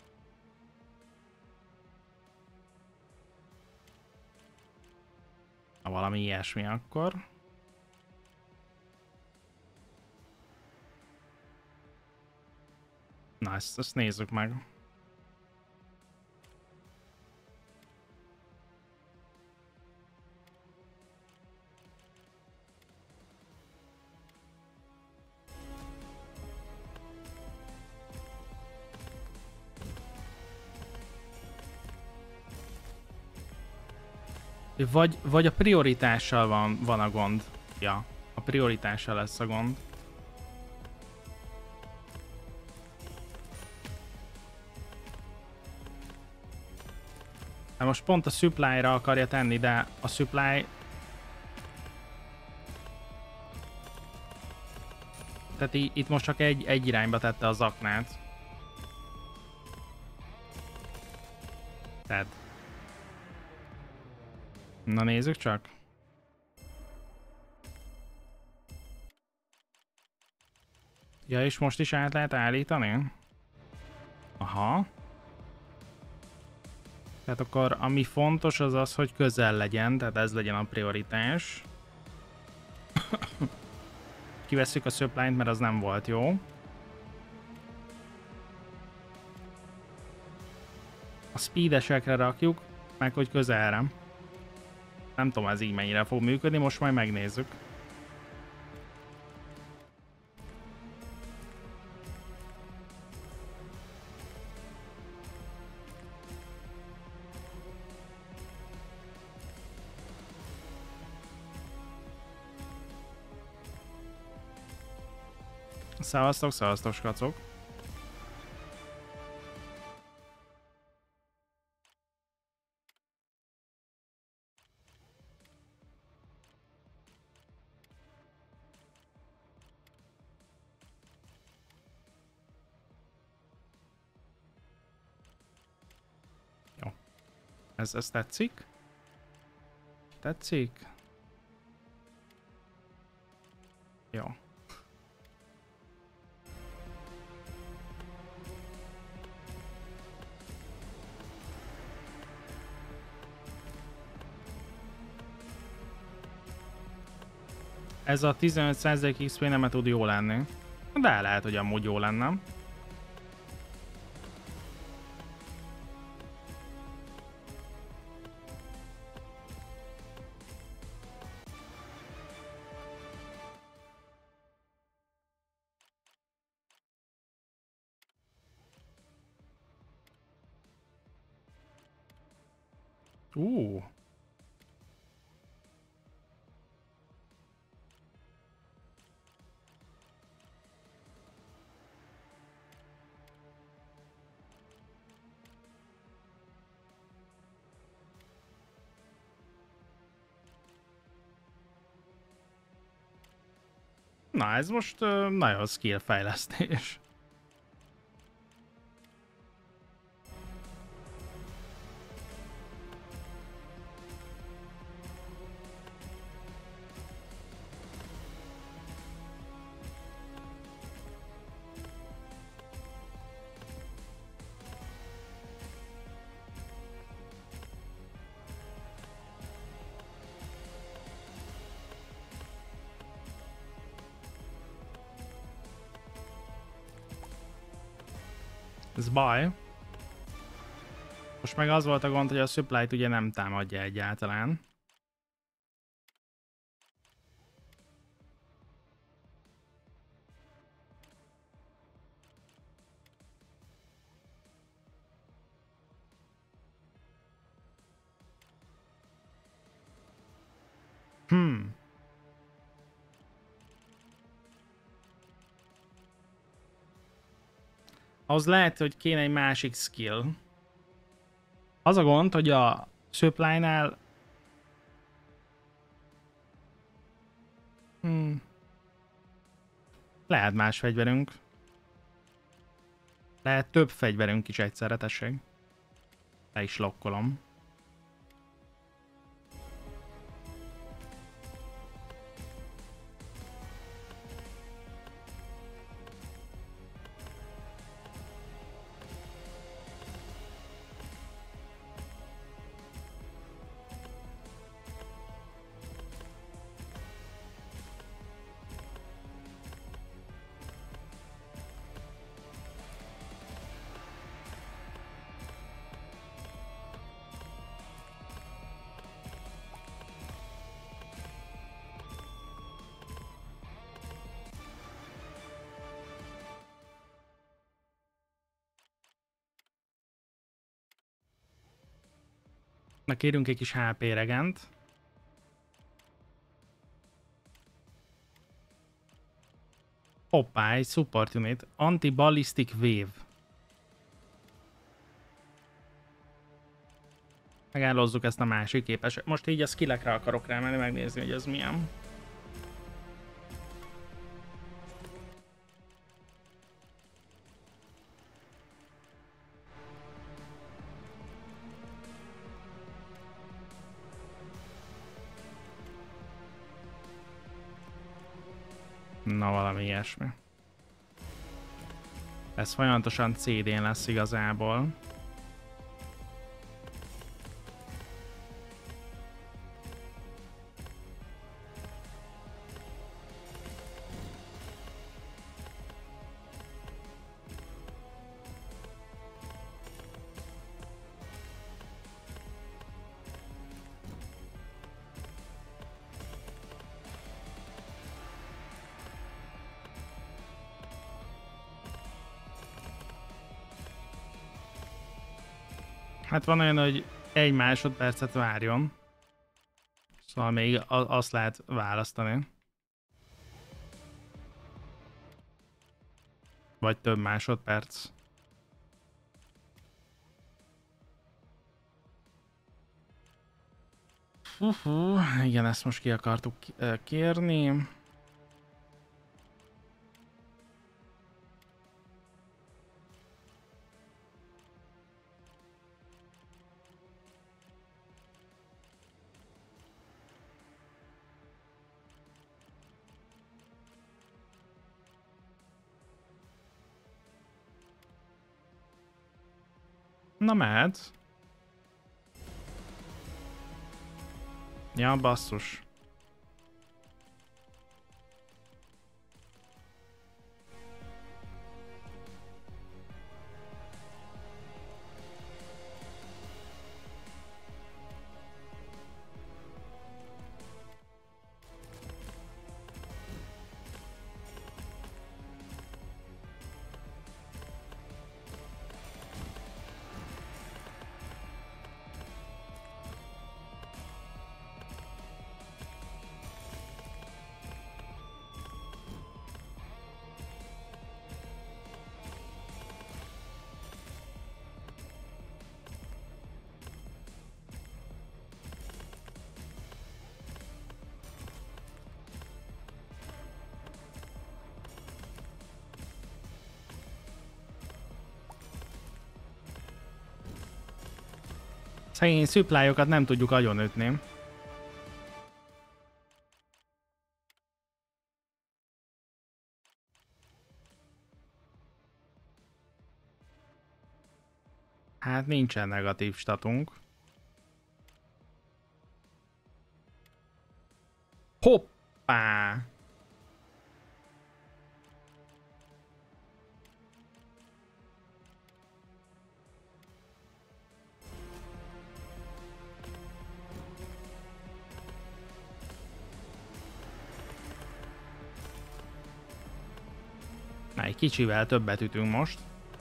Ha valami ilyesmi akkor. Na, ezt nézzük meg. Vagy a prioritással van a gond. Ja, a prioritással lesz a gond. Hát most pont a supply-ra akarja tenni, de a supply... Tehát itt most csak egy irányba tette az aknát. Tehát... Na nézzük csak. Ja, és most is át lehet állítani? Aha. Tehát akkor ami fontos az az, hogy közel legyen, tehát ez legyen a prioritás. Kivesszük a supply-t, mert az nem volt jó. A speedesekre rakjuk, meg hogy közelre. Nem tudom, ez így mennyire fog működni, most majd megnézzük. Szevasztok, szevasztok, skacok. Jó. Ez tetszik? Tetszik? Jó. Ez a 15% XP nem tud jó lenni. De lehet, hogy amúgy jó lenne. Na, ez most nagyon skill fejlesztés. Ez baj. Most meg az volt a gond, hogy a supply-t ugye nem támadja egyáltalán. Az lehet, hogy kéne egy másik skill. Az a gond, hogy a supply-nál... Lehet más fegyverünk. Lehet több fegyverünk is egyszerre, tessék. Le is lokkolom. Na kérünk egy kis HP regent. Hoppá, egy support unit. Anti-ballistic wave. Megállózzuk ezt a másik képes. Most így a skillekre akarok rámenni, megnézni, hogy ez milyen. Na, valami ilyesmi. Ez folyamatosan CD-n lesz igazából. Hát van olyan, hogy 1 másodpercet várjon. Szóval még azt lehet választani. Vagy több másodperc. Igen, ezt most ki akartuk kérni. Na mehet. Ja, basszus. Szegény szüplályokat nem tudjuk agyonütni. Hát nincsen negatív statunk. Hoppá! Na, egy kicsivel többet ütünk most.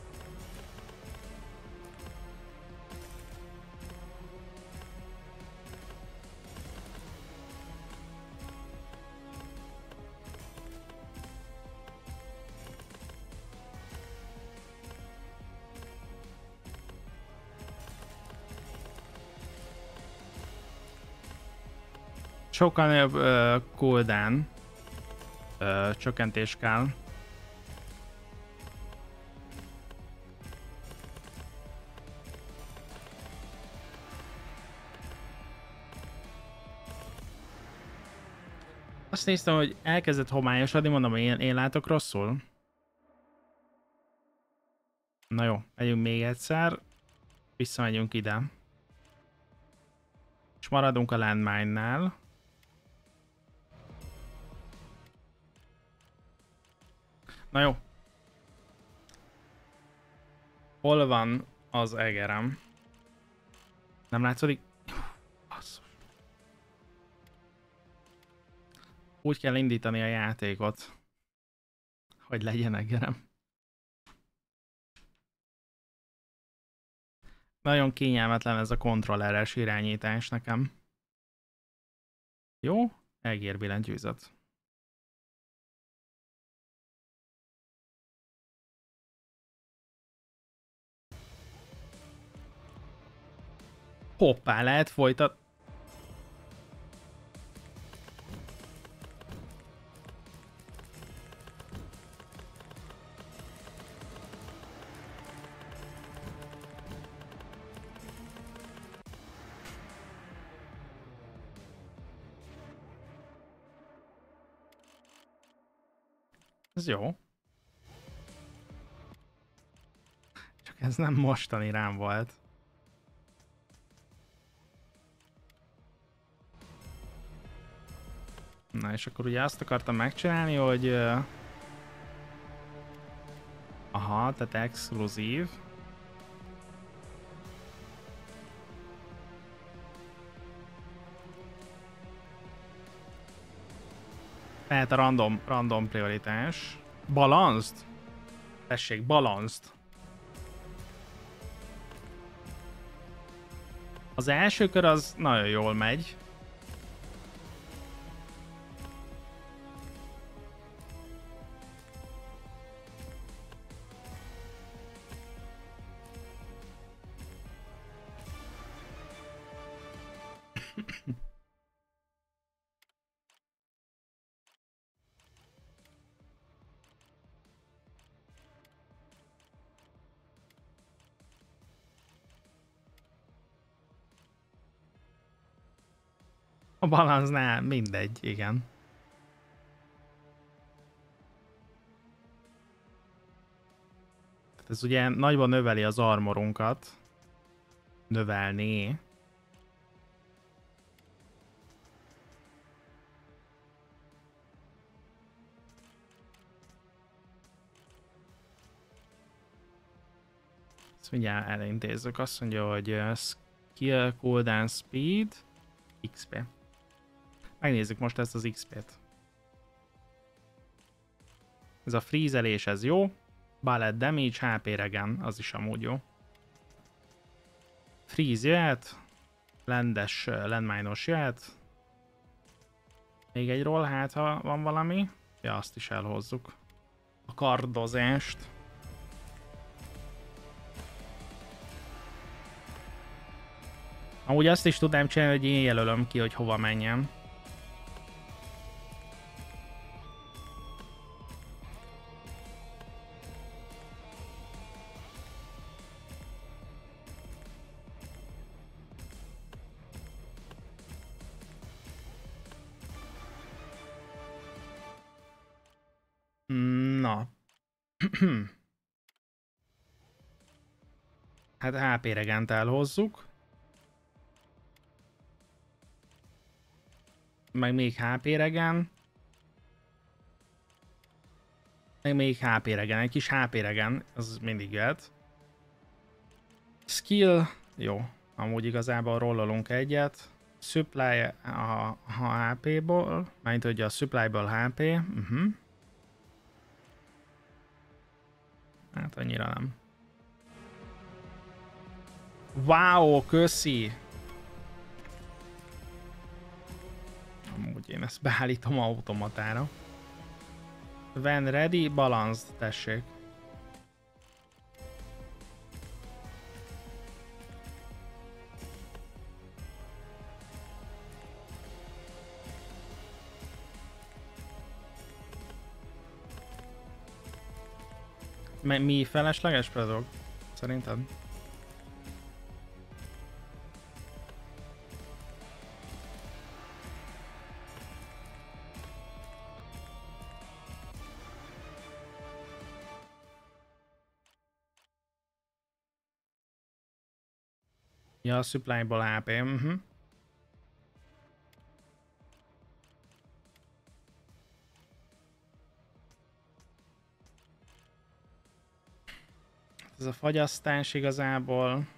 Sokkal nagyobb cooldown csökkentés kell. Azt néztem, hogy elkezdett homályosodni, mondom, én látok rosszul. Na jó, megyünk még egyszer. Visszamegyünk ide. És maradunk a landmine-nál. Na jó. Hol van az egerem? Nem látszódik? Úgy kell indítani a játékot, hogy legyen egerem. Nagyon kényelmetlen ez a kontrolleres irányítás nekem. Jó, egérbillentyűzet. Hoppá, lehet folytatni. Ez jó. Csak ez nem mostani rám volt. Na és akkor ugye azt akartam megcsinálni, hogy... Aha, tehát exkluzív. Tehát a random prioritás. Balanced? Tessék, balanced. Az első kör az nagyon jól megy. A balanznál mindegy, igen. Ez ugye nagyban növeli az armorunkat. Növelni. Ezt mindjárt elintézzük. Azt mondja, hogy skill cooldown speed XP. Megnézzük most ezt az XP-t. Ez a freezelés, ez jó. Bullet damage, HP regen, az is amúgy jó. Freeze jöhet. Landmine-os jöhet. Még egy roll, hát ha van valami. Ja, azt is elhozzuk. A kardozást. Amúgy azt is tudnám csinálni, hogy én jelölöm ki, hogy hova menjem. Na. Hát HP regent elhozzuk. Meg még HP regen. Meg még HP regen. Egy kis HP regen. Az mindig jöhet. Skill. Jó. Amúgy igazából rollolunk egyet. Supply a HP-ból. Mert hogy a supply-ból HP. Hát annyira nem. Wow, köszi! Amúgy én ezt beállítom automatára. When ready, balanced, tessék. Mi felesleges predog? Szerinted? Ja, a supply-ból HP. Ez a fagyasztás igazából.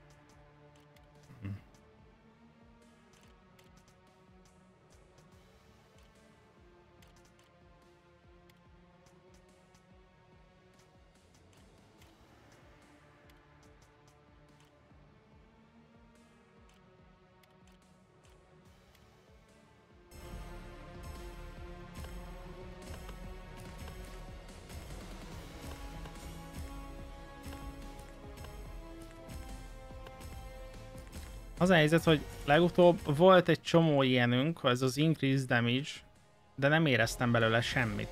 Az a helyzet, hogy legutóbb volt egy csomó ilyenünk, ez az increase damage, de nem éreztem belőle semmit.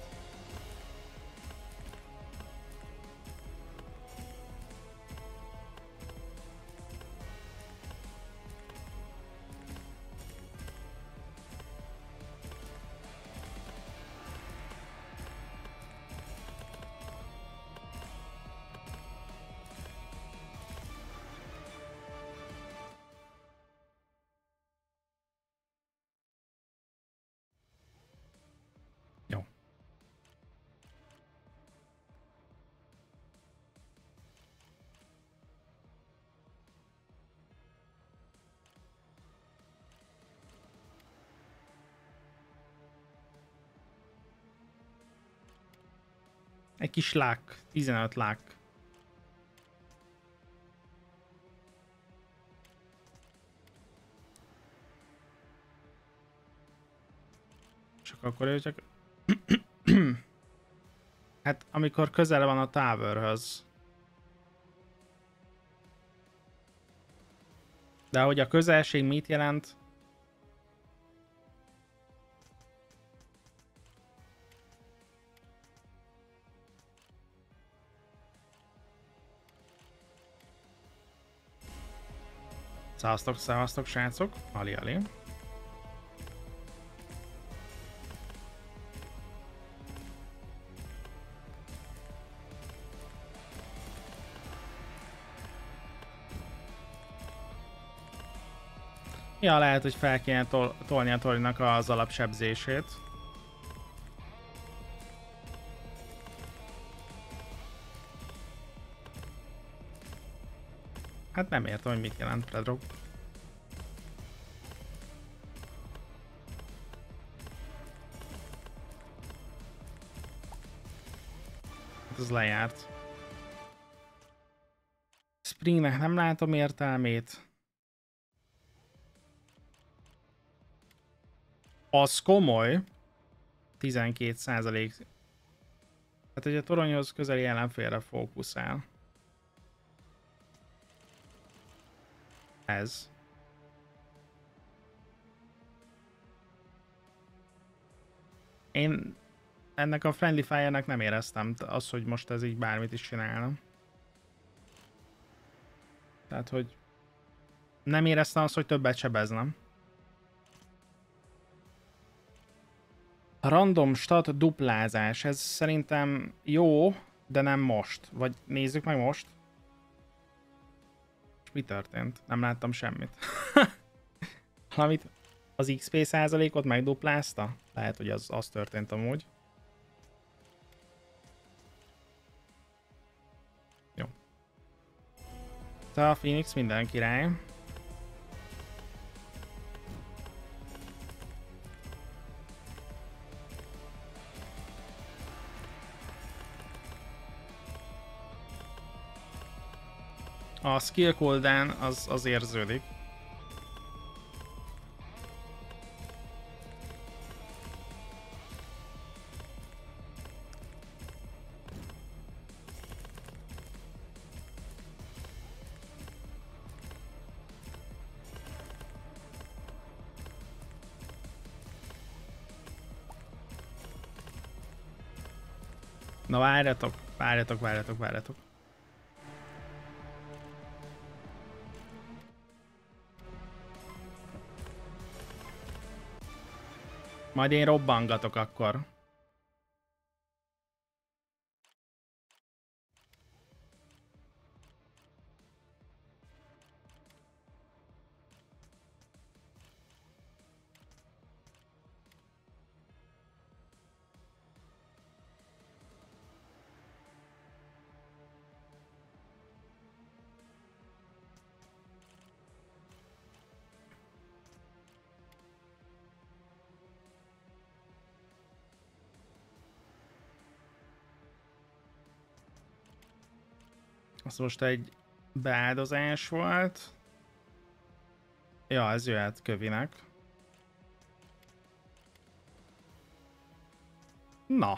Jó. Egy kis lák, 15 lák. csak akkor ő csak... Hát amikor közel van a towerhöz. De hogy a közelség mit jelent? Szevasztok, srácok. Ali. Ja, lehet, hogy fel kéne tolni a Torinak az alapsebzését. Hát nem értem, hogy mit jelent Predrog. Hát az lejárt. Springnek nem látom értelmét. Az komoly. 12%. Hát, hogy a toronyhoz közeli ellenfélre fókuszál. Ez. Én ennek a Friendly Fire-nek nem éreztem az, hogy most ez így bármit is csinálna. Tehát, hogy nem éreztem azt, hogy többet sebeznem. Random stat duplázás, ez szerintem jó, de nem most. Vagy nézzük meg most. És mi történt? Nem láttam semmit. Valamit az XP százalékot megduplázta? Lehet, hogy az történt amúgy. Jó. A Phoenix minden király. A skill cooldown az érződik. Na várjatok. Majd én robbangatok akkor. Az most egy beáldozás volt. Ja, ez jöhet kövinek. Na.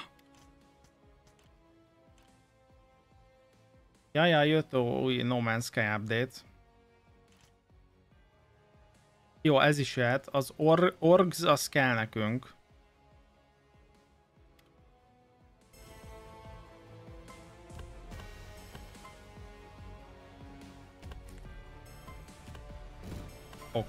Ja, jött új No Man's Sky update. Jó, ez is jöhet. Az orgs az kell nekünk. Ok.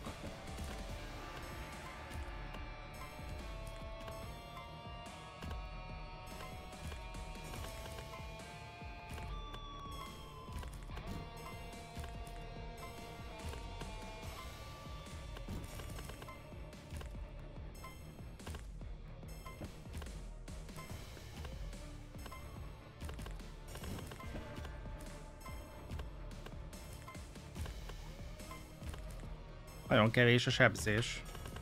Nagyon kevés a sebzés.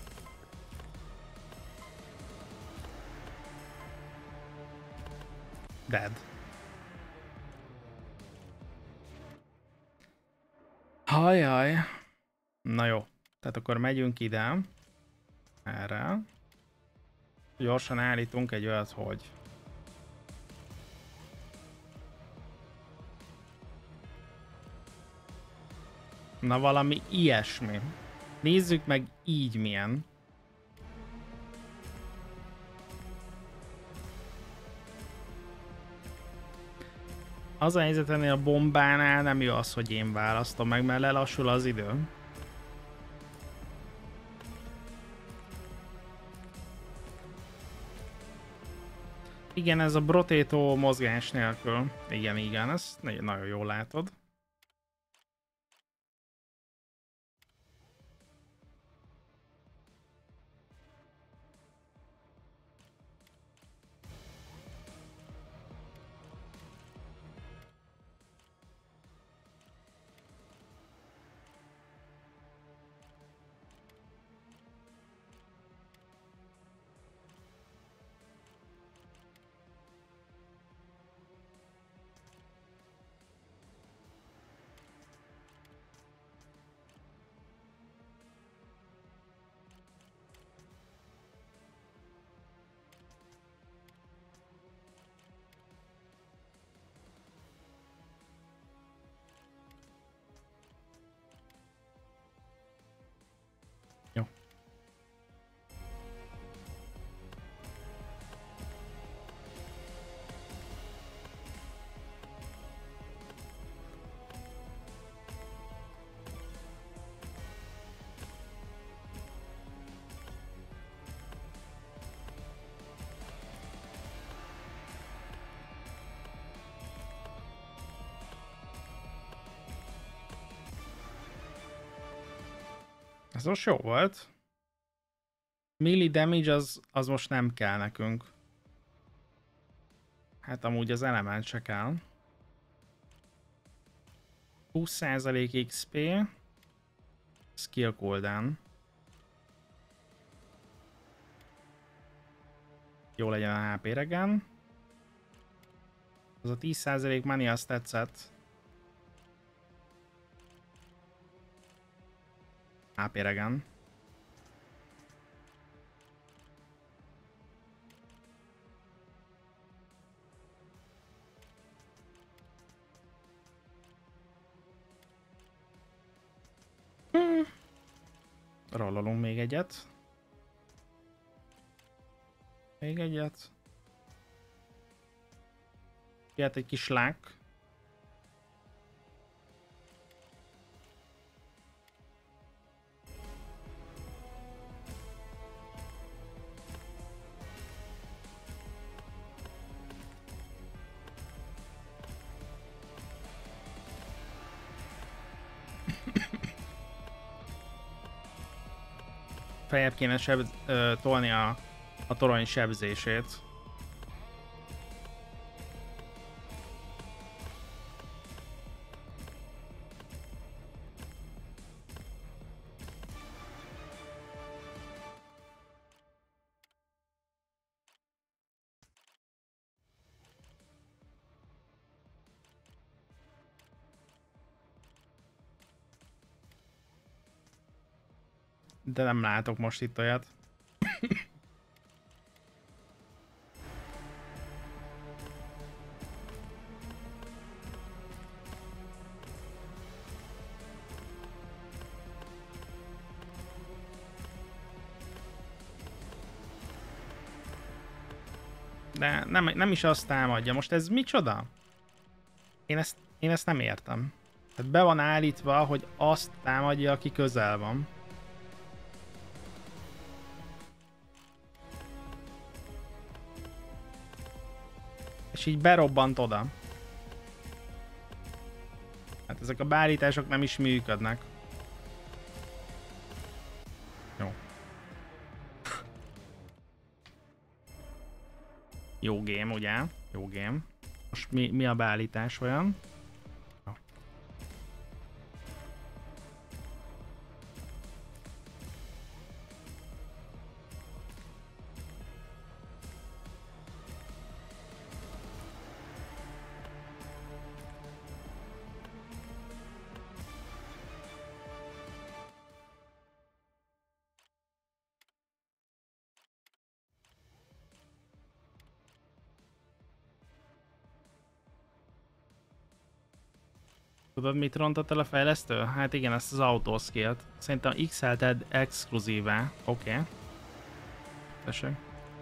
Dead. Hajjaj. Na jó. Tehát akkor megyünk ide. Erre. Gyorsan állítunk egy olyat, hogy na valami ilyesmi. Nézzük meg így milyen. Az a helyzet ennél a bombánál nem jó az, hogy én választom meg, mert lelassul az idő. Igen, ez a brotétó mozgás nélkül. Igen, ezt nagyon jól látod. Jó. Ez most jó volt. Melee damage az most nem kell nekünk. Hát amúgy az element se kell. 20% XP. Skill cooldown. Jó legyen a HP regen. Az a 10% money azt tetszett. HP regen. Rollolunk még egyet. Még egyet. Jöhet egy kis lák. Feljebb kéne tolni a torony sebzését. De nem látok most itt olyat. De nem is azt támadja. Most ez micsoda? Én ezt nem értem. Tehát be van állítva, hogy azt támadja, aki közel van. És így berobbant oda. Hát ezek a beállítások nem is működnek. Jó. Jó game, ugye? Jó game. Most mi a beállítás olyan? Jó. Tudod, mit rontott el a fejlesztő? Hát igen, ezt az autószkilt. Szerintem XL-ted exkluzíve. Oké. Tessék.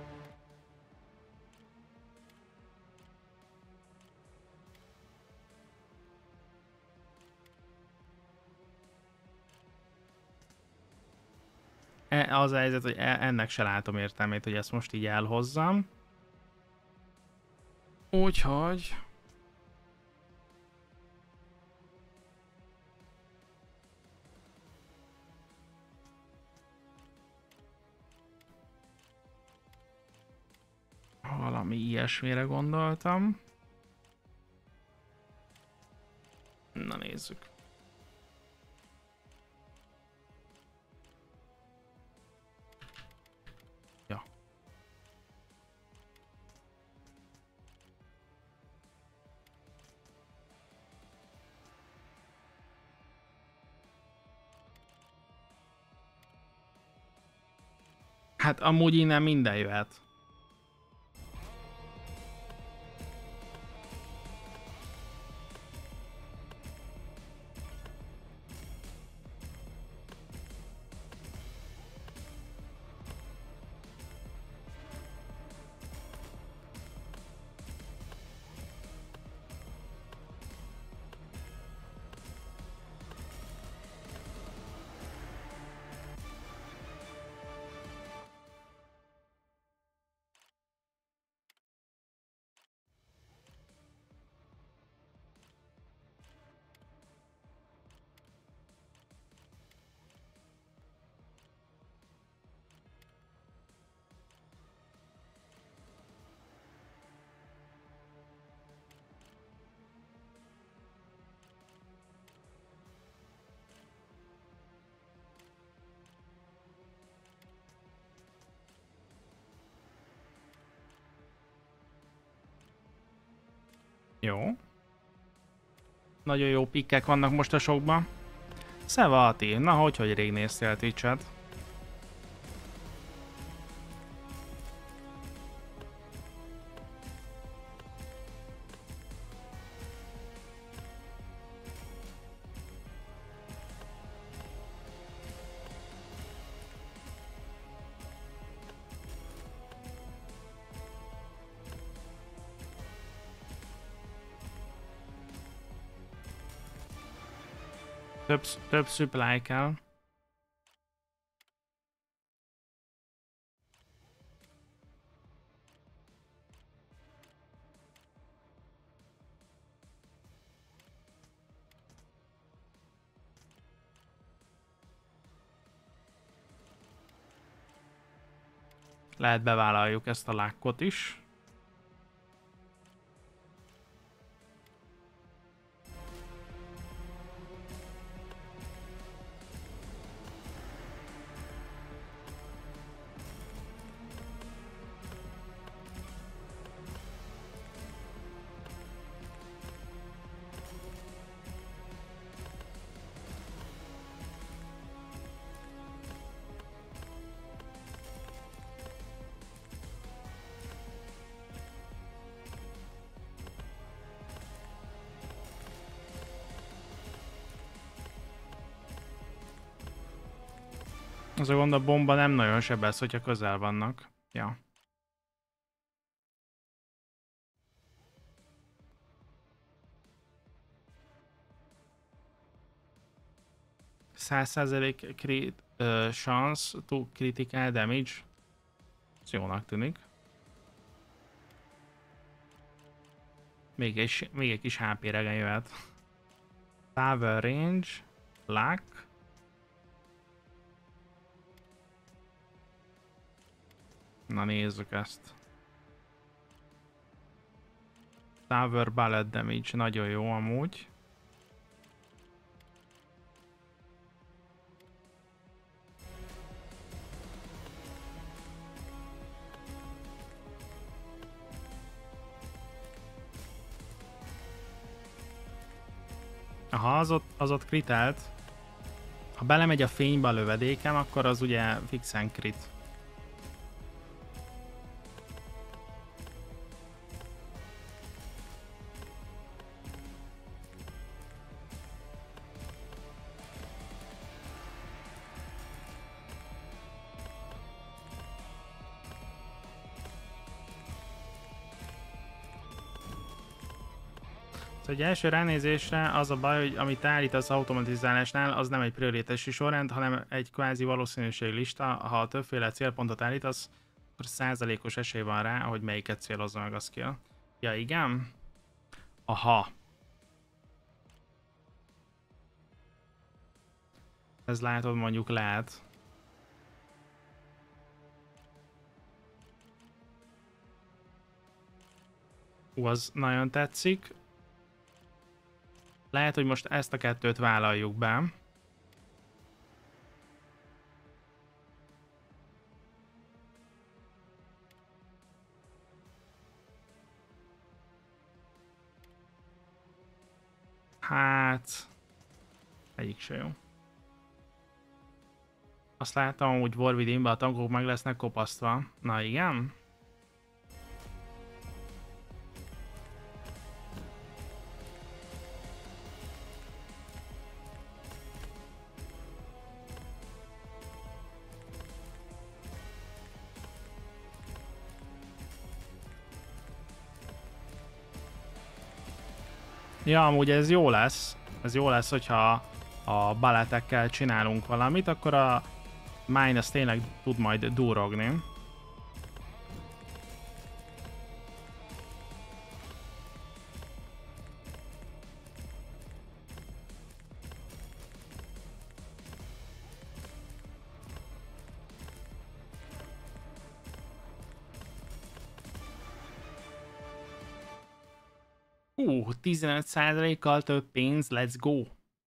Az a helyzet, hogy ennek se látom értelmét, hogy ezt most így elhozzam. Úgyhogy... valami ilyesmire gondoltam. Na nézzük. Ja. Hát amúgy innen minden jöhet. Jó. Nagyon jó pikkek vannak most a sokban. Szeva Ati, na hogy rég néztél Twitch-et? Több supply kell. Lehet bevállaljuk ezt a lákkot is. Az a gond, a bomba nem nagyon sebez, hogyha közel vannak. Ja. Chance to critical damage. Ez jónak tűnik. Még egy kis HP regen jöhet. Tower range. Luck. Na nézzük ezt. Tower bullet damage, nagyon jó amúgy. Aha, az ott kritelt. Ha belemegy a fénybe a lövedékem, akkor az ugye fixen crit. Szóval egy első ránézésre az a baj, hogy amit állítasz automatizálásnál, az nem egy prioritási sorrend, hanem egy kvázi valószínűség lista. Ha többféle célpontot állítasz, akkor százalékos esély van rá, hogy melyiket célozza meg a skill. Ja, igen? Aha. Ez látod, mondjuk lehet. Az nagyon tetszik. Lehet, hogy most ezt a kettőt vállaljuk be. Hát... egyik se jó. Azt láttam, hogy War Within-ben a tankok meg lesznek kopasztva. Na igen? Ja, amúgy ez jó lesz. Ez jó lesz, hogyha a baletekkel csinálunk valamit, akkor a mine az tényleg tud majd durogni. Hú, 15%-kal több pénz, let's go!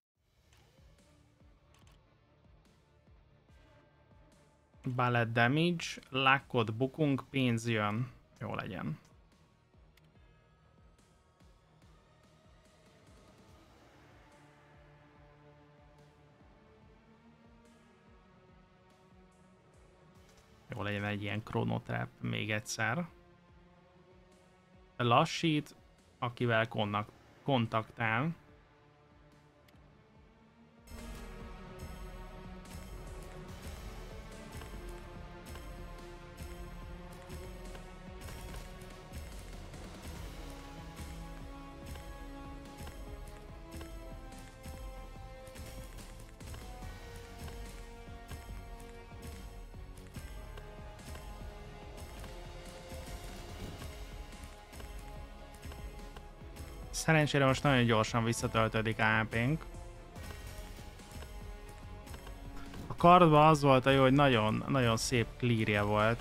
Ballet damage, lakkot bukunk, pénz jön. Jó legyen. Jó legyen egy ilyen chronotrap még egyszer. Lassít, akivel kontaktál. Szerencsére most nagyon gyorsan visszatöltődik AP-nk. A kardban az volt a jó, hogy nagyon szép clearje volt.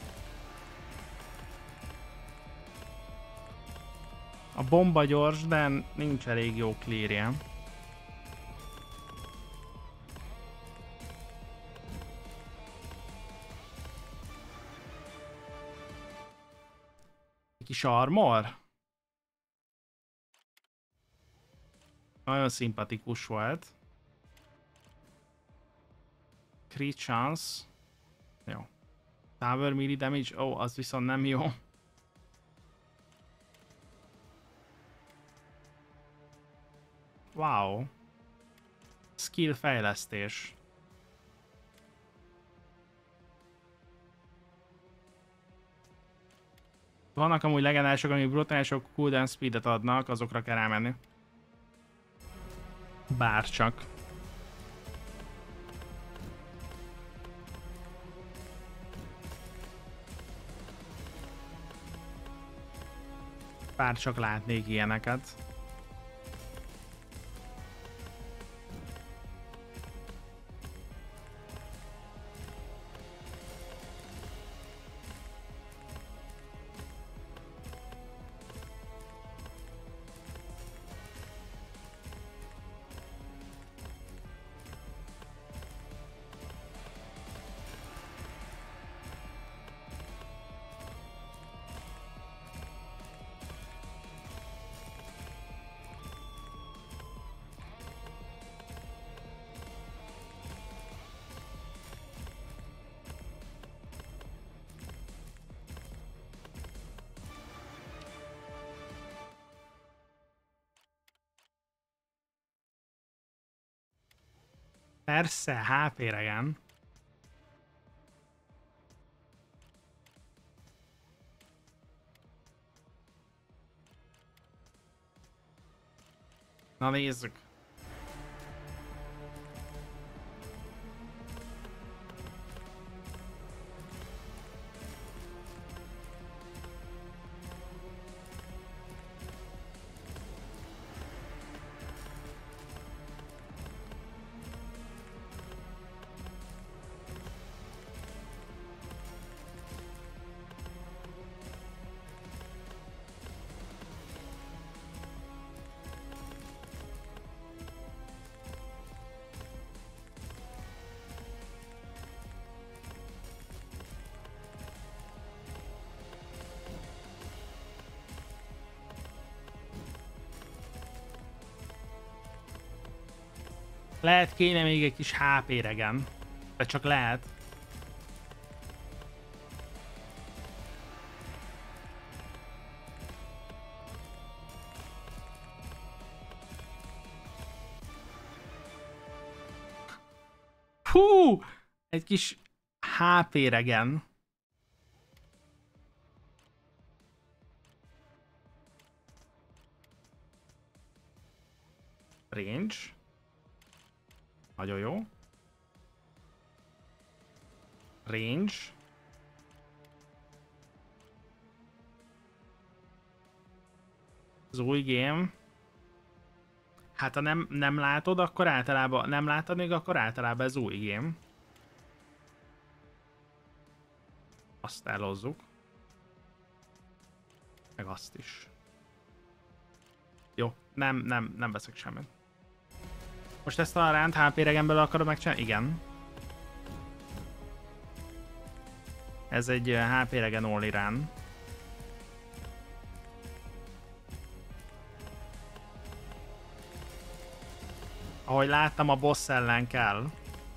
A bomba gyors, de nincs elég jó clearje. Egy kis armor? Nagyon szimpatikus volt. Crit chance. Jó. Tower melee damage. Ó, az viszont nem jó. Wow. Skill fejlesztés. Vannak amúgy legendások, amik brutálisok cooldown speedet adnak, azokra kell rámenni. Bárcsak. Bárcsak látnék ilyeneket. Persze, HP regen. Na nézzük. Lehet kéne még egy kis HP regen. De csak lehet. Hú! Egy kis HP regen. Range. Nagyon jó. Range. Az új game. Hát ha nem látod, akkor általában nem látod még, akkor általában ez új game. Azt elhozzuk. Meg azt is. Jó, nem veszek semmit. Most ezt a ránt HP regenből akarod megcsinálni? Igen. Ez egy HP regen only run. Ahogy láttam, a boss ellen kell.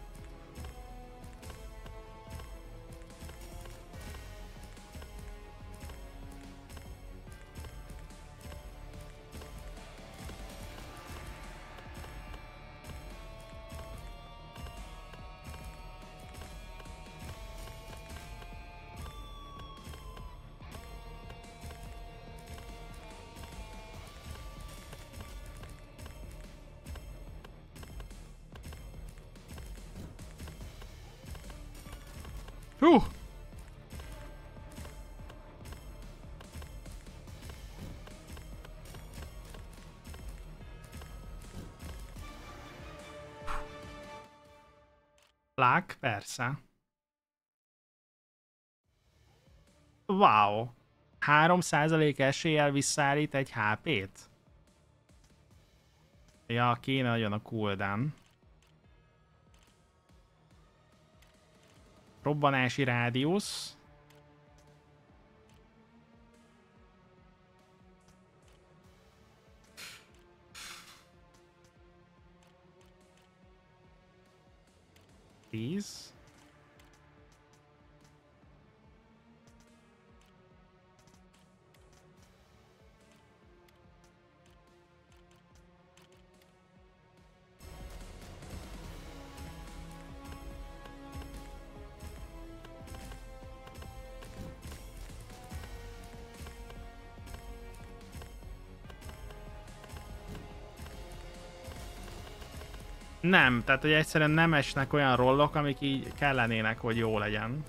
Hú! Lák, persze. Wow. 3% eséllyel visszaállít egy HP-t? Ja, kéne nagyon a cooldown. Robbanási rádiusz. Tíz. Nem, tehát hogy egyszerűen nem esnek olyan rollok, amik így kellenének, hogy jó legyen.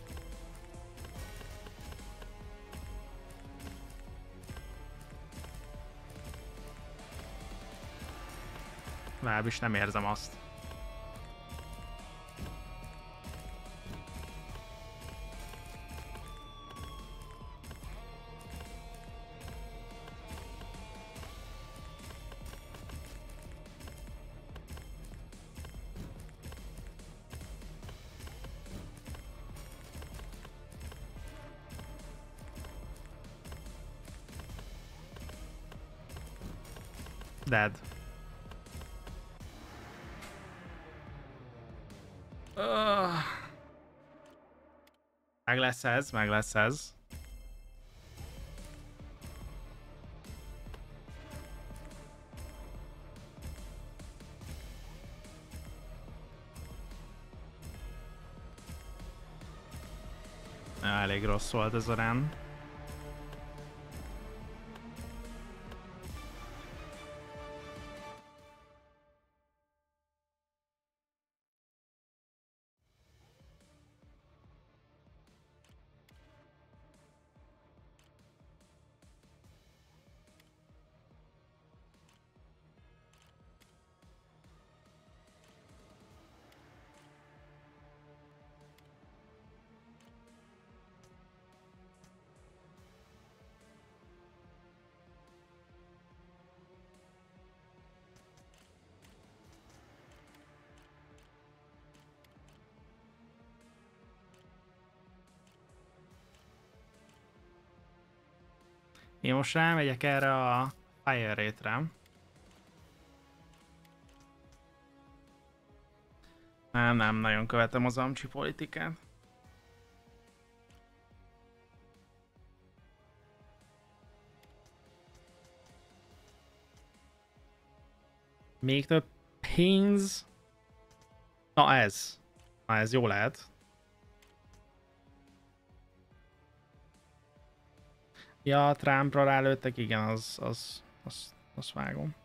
Legalábbis nem érzem azt. Dead. Meg lesz ez, meg lesz ez. Elég rossz volt ez a run. Én most rámegyek erre a Fire Rate-re. Nem nagyon követem az amcsi politikát. Még több pénz. Na ez. Na ez jó lehet. Ja, Trumpra rálőttek, igen, az vágom.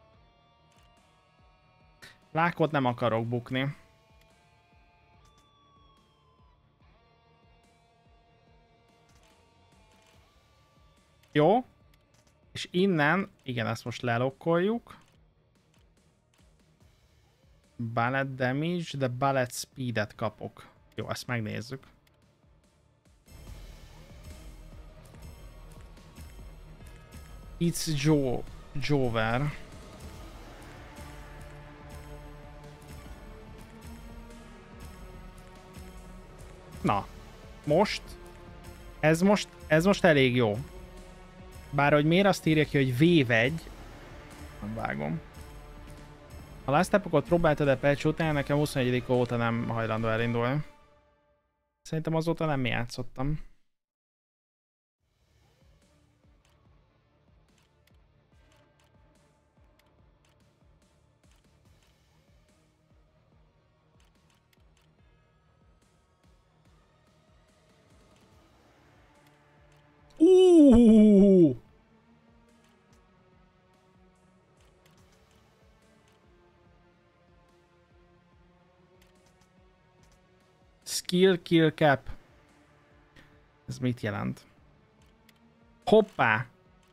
Lákot nem akarok bukni. Jó. És innen, igen, ezt most lelokkoljuk. Bullet damage, de bullet speedet kapok. Jó, ezt megnézzük. It's Jover. Na, most. Ez most elég jó. Bár hogy miért azt írja ki, hogy V1. Nem vágom. A Last Epoch-ot próbáltad a patch után, nekem 21. óta nem hajlandó elindulni. Szerintem azóta nem játszottam. Skill kill cap. Ez mit jelent? Hoppá!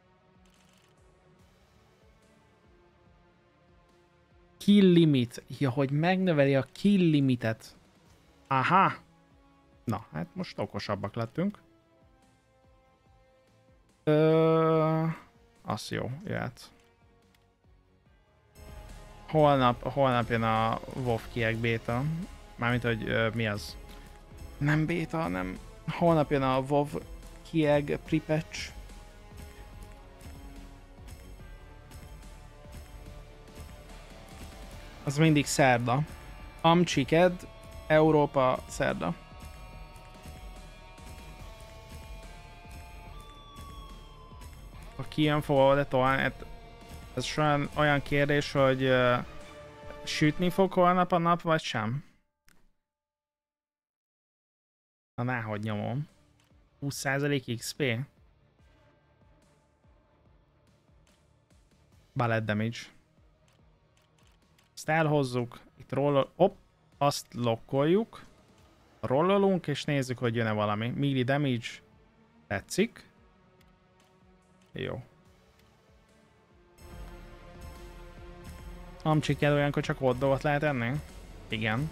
Kill limit. Ja, hogy megnöveli a kill limitet. Aha! Na, hát most okosabbak lettünk. Az jó, jöhet. Holnap jön a WoW Kieg beta. Mármint, hogy mi az? Nem beta, hanem holnap jön a WoW Kieg pre-patch. Az mindig szerda. Amcsiked, Európa, szerda. Ha kijön forward tolni, ez olyan kérdés, hogy sütni fog holnap a nap, vagy sem? Na, náhogy nyomom. 20% XP? Bullet damage. Ezt elhozzuk. Itt rollol... Hopp! Azt lokkoljuk. Rollolunk, és nézzük, hogy jön-e valami. Melee damage. Tetszik. Jó. Amcsikkel olyankor csak hot dogot lehet enni? Igen.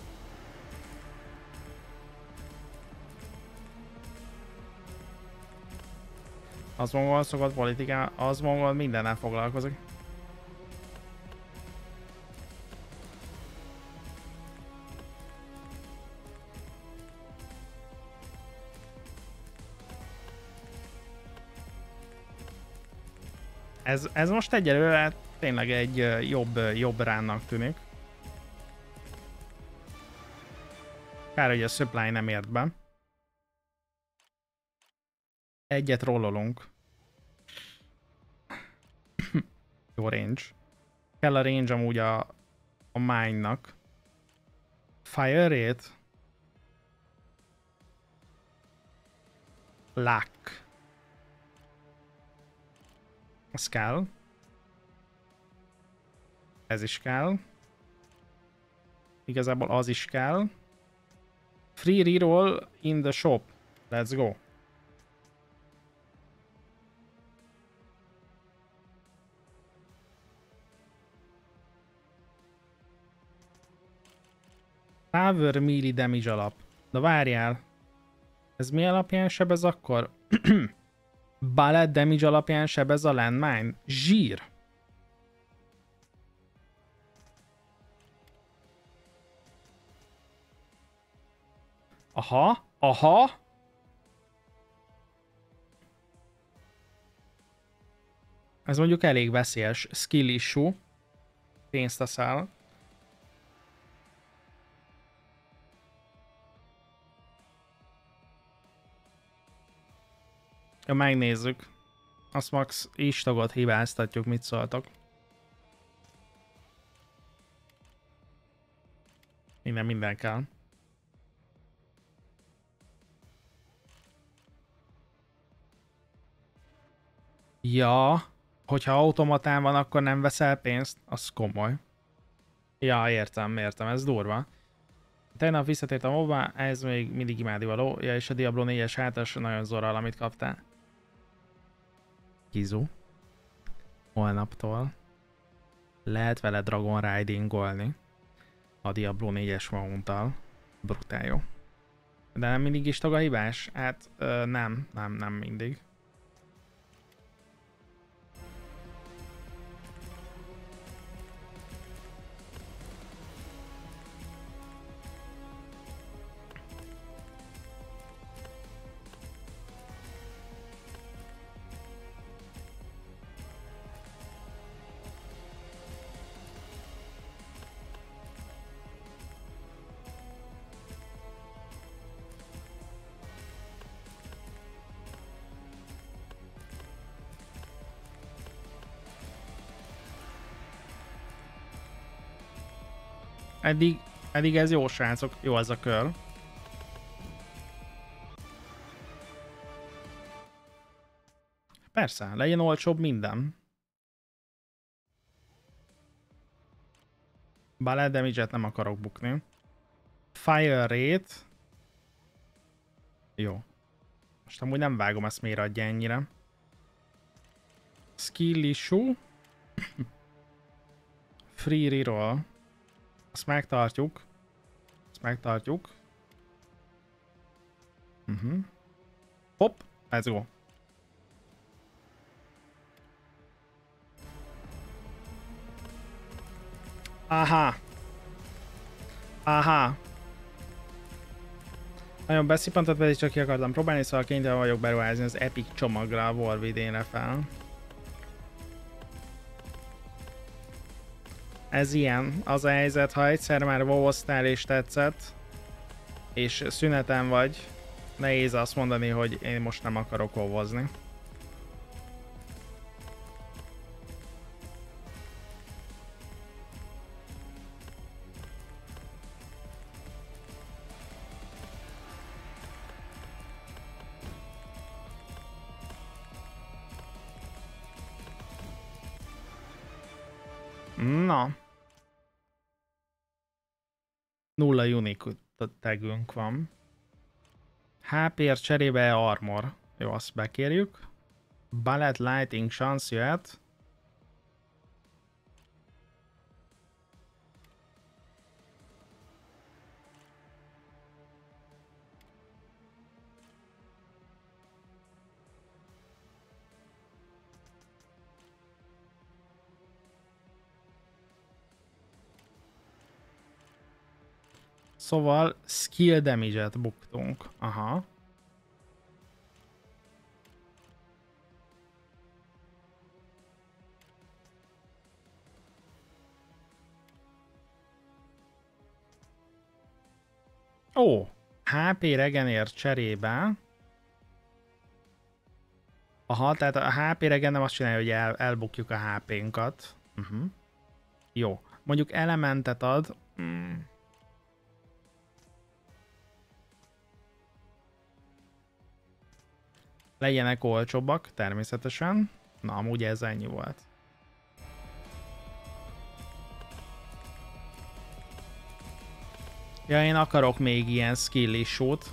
Az mongol szokott politikán, az mongol mindennel foglalkozik. Ez most egyelőre tényleg egy jobb ránnak tűnik. Kár, hogy a supply nem ért be. Egyet rollolunk. Jó range. Kell a range amúgy a mine-nak. Fire rate. Luck. Ez kell. Ez is kell. Igazából az is kell. Free reroll in the shop. Let's go. Power melee damage alap. De várjál. Ez mi alapján sebez akkor? Bullet damage alapján sebez a landmine? Zsír. Aha. Ez mondjuk elég veszélyes skill issue. Pénzt teszel. Ja, megnézzük. Azt max istagot hibáztatjuk, mit szóltok. Minden kell. Ja, hogyha automatán van, akkor nem veszel pénzt, az komoly. Ja, értem, ez durva. Tegnap visszatértem hozzá, ez még mindig imádnivaló. Ja, és a Diablo 4-es hátas nagyon zorral, amit kaptál. Kizu. Holnaptól lehet vele Dragon Riding-olni a Diablo 4-es mounttal. Brutál jó. De nem mindig is a hibás? Hát nem mindig. Eddig ez jó, srácok. Jó az a kör. Persze, legyen olcsóbb minden. Ballet damage-et nem akarok bukni. Fire rate. Jó. Most amúgy nem vágom, ezt miért adja ennyire. Skill issue. Free reroll. Azt megtartjuk. Hopp, let's go. Aha. Nagyon beszippantott, pedig csak ki akartam próbálni, szóval kénytelen vagyok beruházni az Epic csomagra a War idénre fel. Ez ilyen, az a helyzet, ha egyszer már WoW-oztál és tetszett, és szüneten vagy, nehéz azt mondani, hogy én most nem akarok WoW-ozni. Na. 0 unique tagünk van. HP-ért cserébe armor. Jó, azt bekérjük. Ballet Lighting chance jöhet. Szóval skill damage-et buktunk. Aha. Ó, HP regenért cserébe. Aha, tehát a HP regen nem azt csinálja, hogy elbukjuk a HP-nkat. Jó. Mondjuk elementet ad. Legyenek olcsóbbak, természetesen. Na, amúgy ez ennyi volt. Ja, én akarok még ilyen skill issue-t.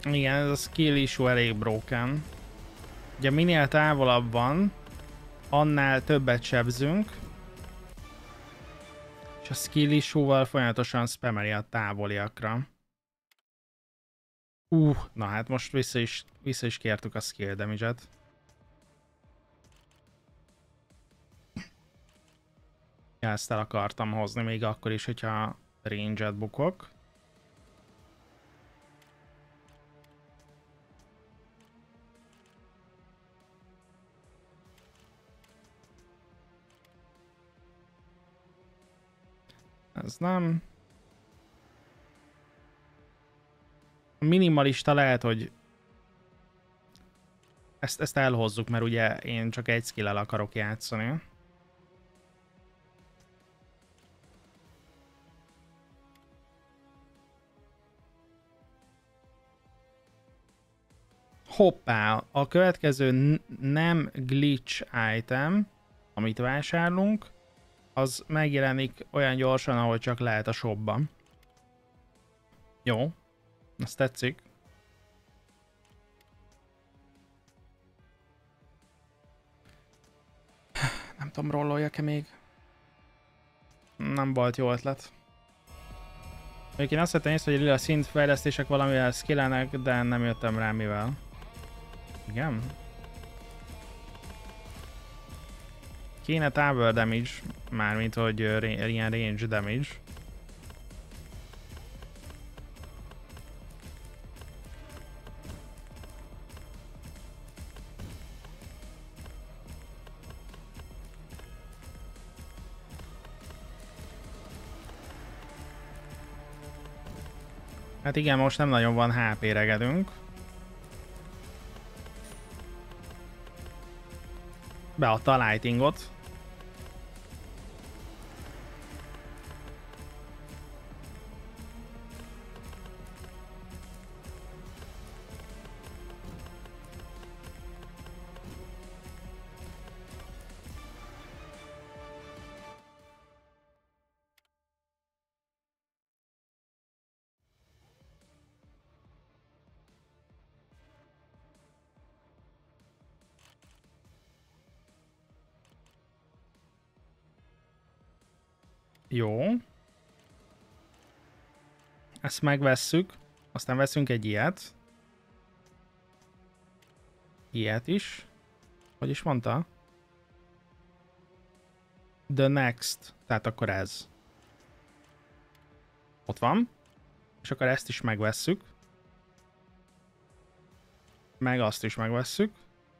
Igen, ez a skill issue elég broken. Ugye minél távolabb van, annál többet sebzünk, és a skill issue-val folyamatosan spameli a távoliakra. Na hát most vissza is kértük a skill damage-et. Ezt el akartam hozni még akkor is, hogyha range-et bukok. Ez nem. A minimalista lehet, hogy ezt elhozzuk, mert ugye én csak egy skill-el akarok játszani. Hoppá, a következő nem glitch item, amit vásárlunk, az megjelenik olyan gyorsan, ahogy csak lehet a shopban. Jó, ezt tetszik. Nem tudom, rolloljak-e még? Nem volt jó ötlet. Én azt vettem észre, hogy a szintfejlesztések valamivel skillenek, de nem jöttem rá mivel. Igen? Kéne tower damage, mármint hogy ilyen range damage. Hát igen, most nem nagyon van HP regedünk. Beadta a lightingot. Jó. Ezt megvesszük. Aztán veszünk egy ilyet. Ilyet is. Hogy is mondta? The next. Tehát akkor ez. Ott van. És akkor ezt is megvesszük. Meg azt is megvesszük.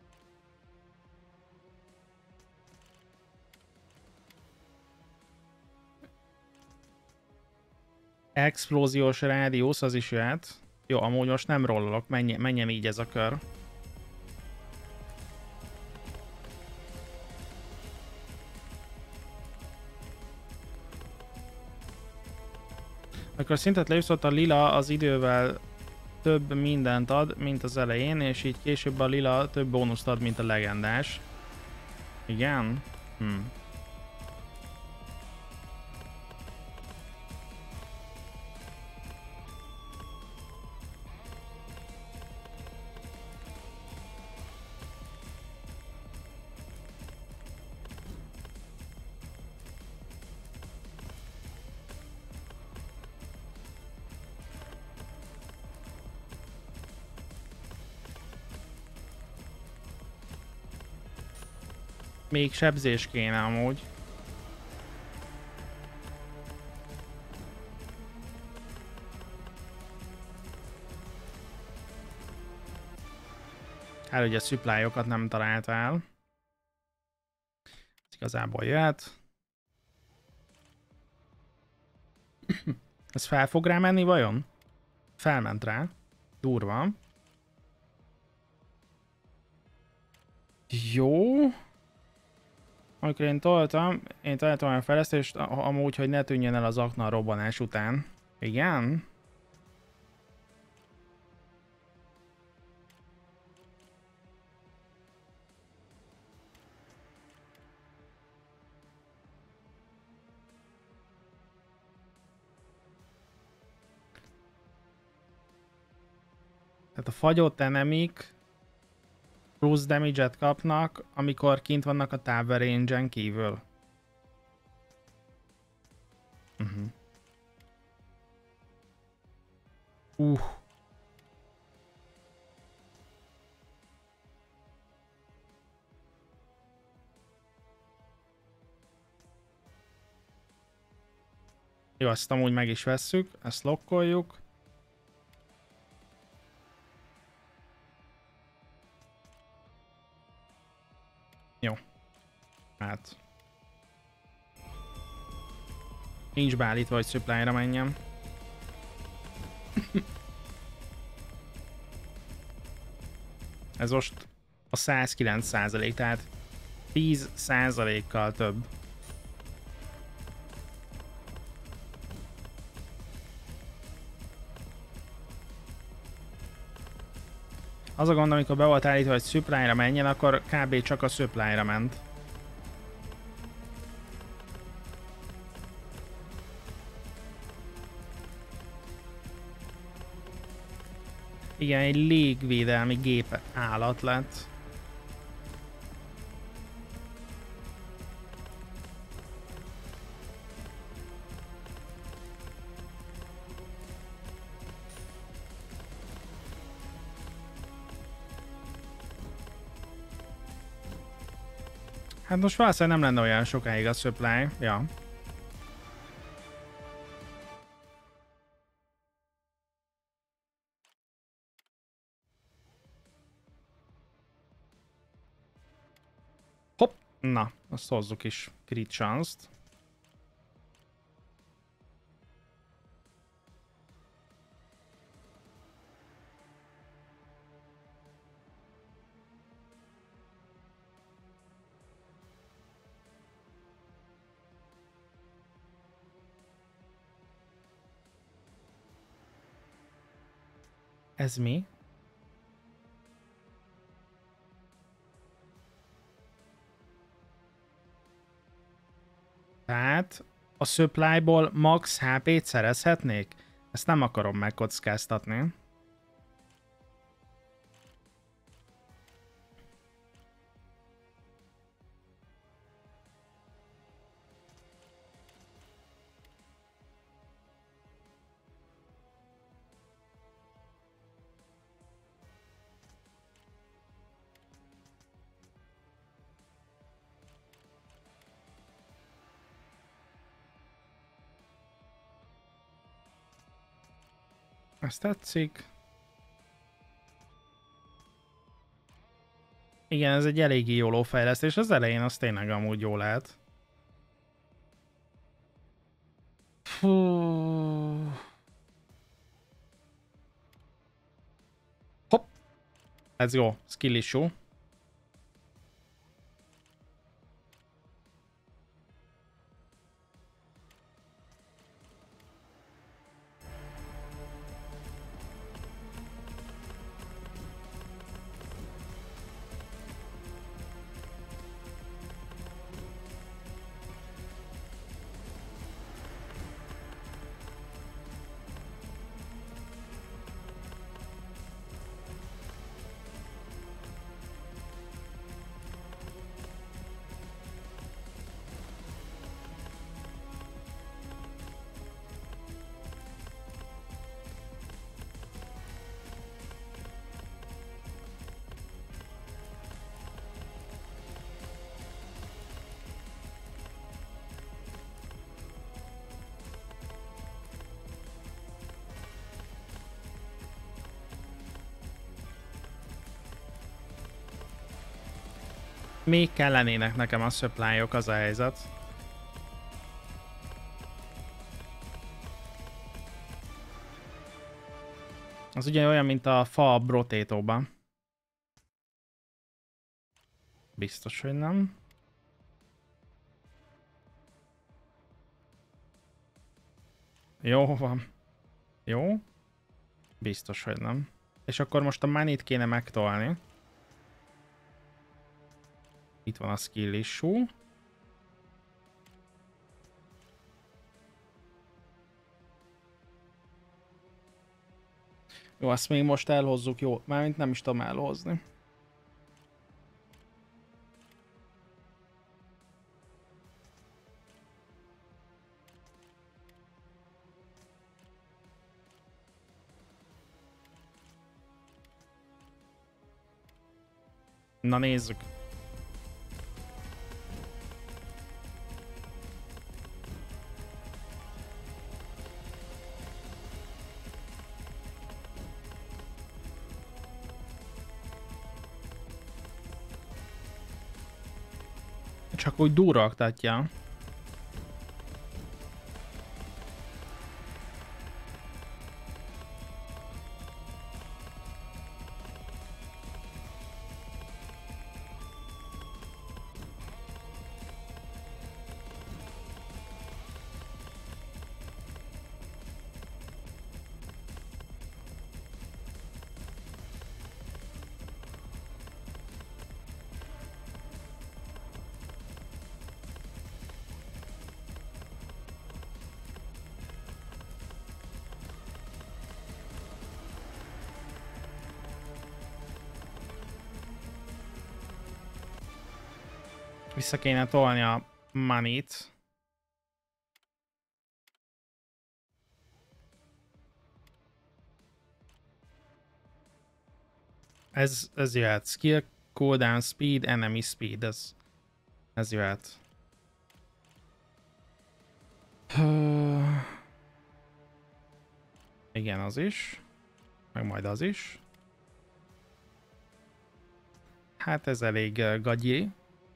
Explóziós rádiusz, az is jöhet. Jó, amúgy most nem rollolok, menjen így ez a kör. Akkor szintet leüszott, a lila az idővel több mindent ad, mint az elején, és így később a lila több bónuszt ad, mint a legendás. Igen? Még sebzés kéne amúgy. Hát ugye a supply-okat nem találtál. Ez igazából jöhet. Ez fel fog rá menni vajon? Felment rá. Durva. Jó. Amikor én találtam a fejlesztést, amúgy, hogy ne tűnjön el az akna a robbanás után. Igen? Tehát a fagyott enemik plusz damage-et kapnak, amikor kint vannak a tower range-en kívül. Jó, ezt amúgy meg is vesszük, ezt lokkoljuk. Jó. Hát. Nincs beállítva, hogy supply-ra menjem. Ez most a 109%, tehát 10%-kal több. Az a gond, amikor be volt állítva, hogy supply-ra menjen, akkor kb. Csak a supply-ra ment. Igen, egy légvédelmi gép állat lett. Hát most valószínűleg nem lenne olyan sokáig a supply. Ja. Hopp! Na, azt hozzuk is. Crit chance-t. Ez mi? Tehát a supply-ból max HP-t szerezhetnék? Ezt nem akarom megkockáztatni. Ezt tetszik. Igen, ez egy eléggé jó lófejlesztés. Az elején az tényleg amúgy jó lehet. Fú. Hopp. Let's go. Skill issue. Még kellenének nekem a supply-ok, az a helyzet. Az ugye olyan, mint a fa a brotétóban. Biztos, hogy nem. Jó van. Jó. Biztos, hogy nem. És akkor most a money-t kéne megtolni. Itt van a skill issue. Jó, azt még most elhozzuk, jó. Mármint nem is tudom elhozni. Na nézzük. Csak úgy durraktatja. Vissza kéne tolni a money-t. Ez jöhet. Skill, cooldown, speed, enemy speed. Ez jöhet. Igen, az is. Meg majd az is. Hát ez elég gagyi.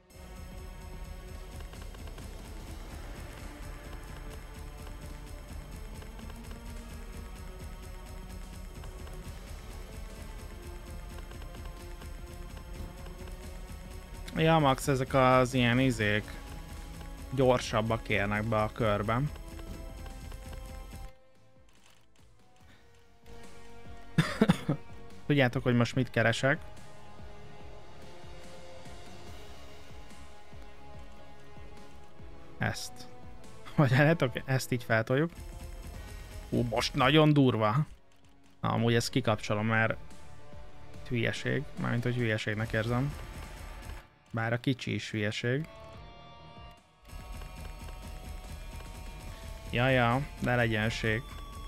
Ja, max ezek az ilyen izék gyorsabbak érnek be a körben. Tudjátok, hogy most mit keresek? Ezt. Vagy látok, ezt így feltoljuk. Most nagyon durva. Na, amúgy ezt kikapcsolom, mert hülyeség. Mármint, hogy hülyeségnek érzem. Bár a kicsi is hülyeség. Jaja, de legyenség.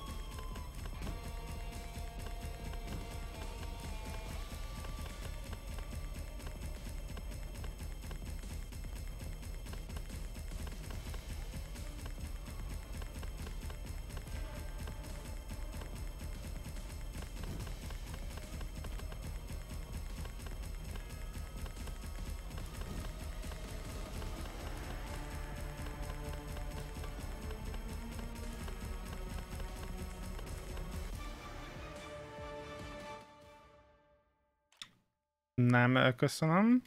Nem, köszönöm.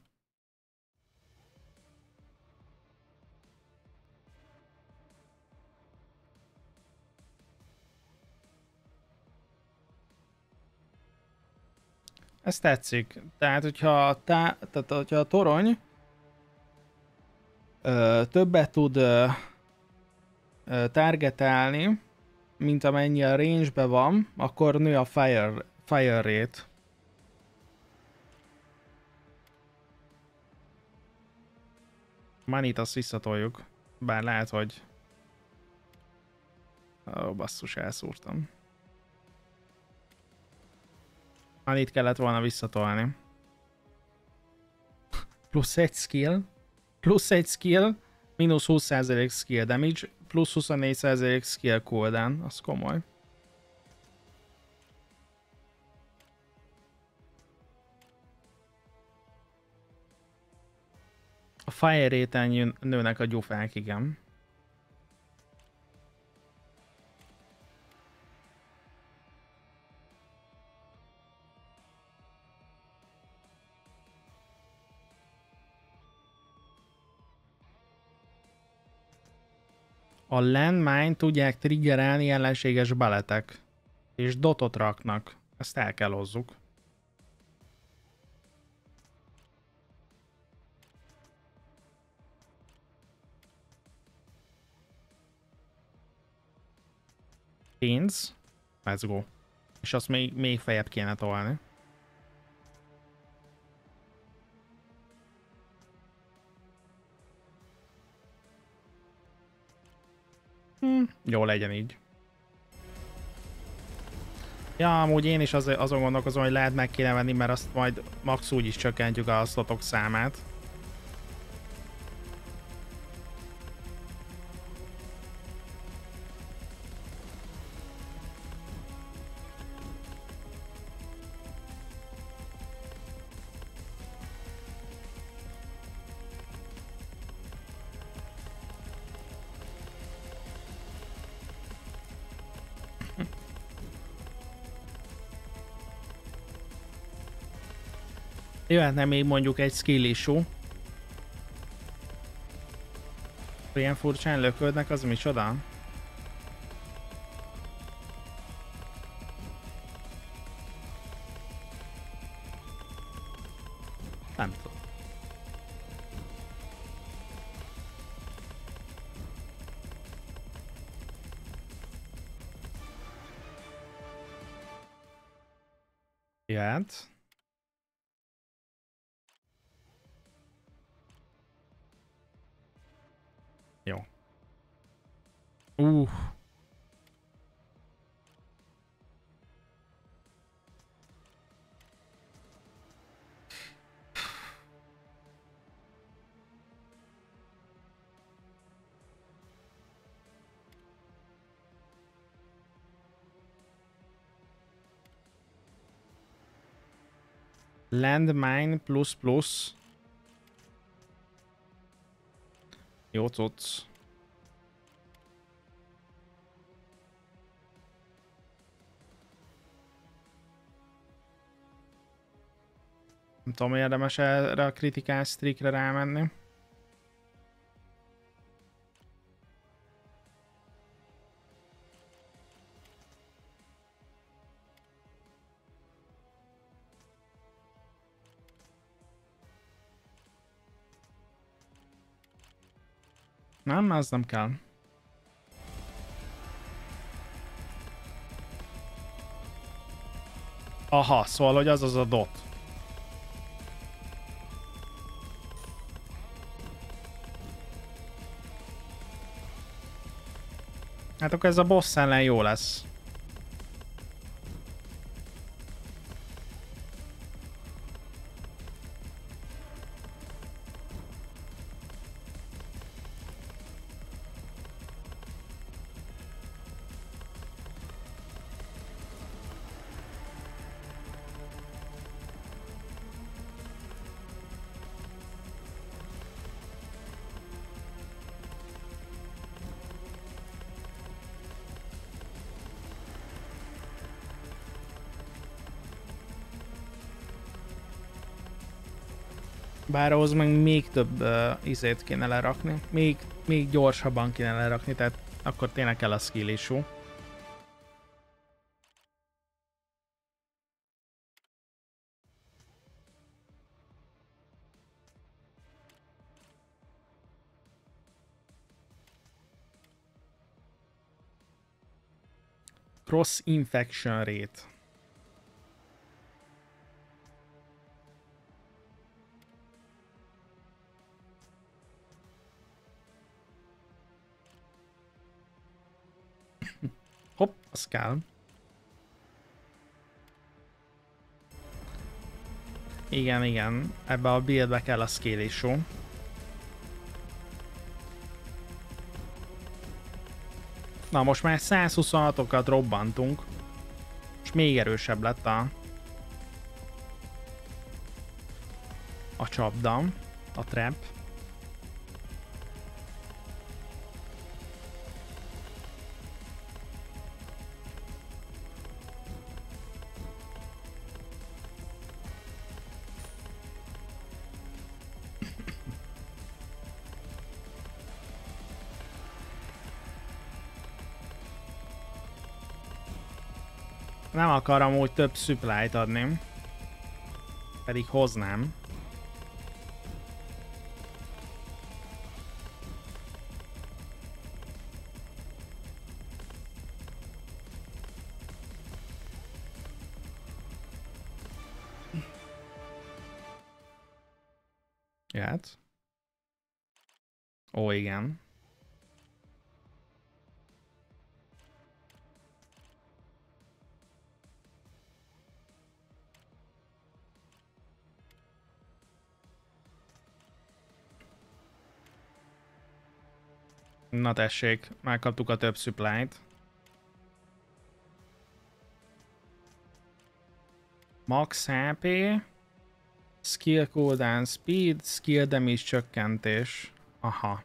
Ez tetszik. Tehát, hogyha a torony többet tud targetálni, mint amennyi a range-be van, akkor nő a fire rate. Manit azt visszatoljuk. Bár lehet, hogy... Ó, basszus, elszúrtam. Manit kellett volna visszatolni. Plusz egy skill. Plusz egy skill. Mínusz 20% skill damage. Plusz 24% skill cooldown. Az komoly. A fire rate-en nőnek a gyufák, igen. A landmine tudják triggerelni ellenséges baletek. És dotot raknak. Ezt el kell hozzuk. Pénz. Let's go. És azt még feljebb kéne tolni. Jó legyen így. Ja, amúgy én is azon gondolkozom, hogy lehet meg kéne venni, mert azt majd max úgy is csökkentjük a slotok számát. Jöhetne még mondjuk egy skill issue. Ilyen furcsán löködnek, az micsoda? Nem tudom. Jöhet. Jó. Landmine plusz plusz. Jó cucc. Nem tudom, érdemes erre a critical streakre rámenni. Nem, az nem kell. Aha, szóval, hogy az a dot. Hát akkor ez a boss ellen jó lesz. Bár ahhoz meg még több izét kéne lerakni. Még gyorsabban kéne lerakni, tehát akkor tényleg kell a skill issue. Cross infection rate. Hopp, az kell. Igen, igen. Ebbe a buildbe kell a skill issue. Na most már 126-okat robbantunk. És még erősebb lett a csapda, a trap. Nem akarom úgy több supply-t adni. Pedig hoznám. Jöhet. Ó, igen. Na tessék, megkaptuk a több supply-t. Max HP, skill cooldown speed, skill damage csökkentés. Aha.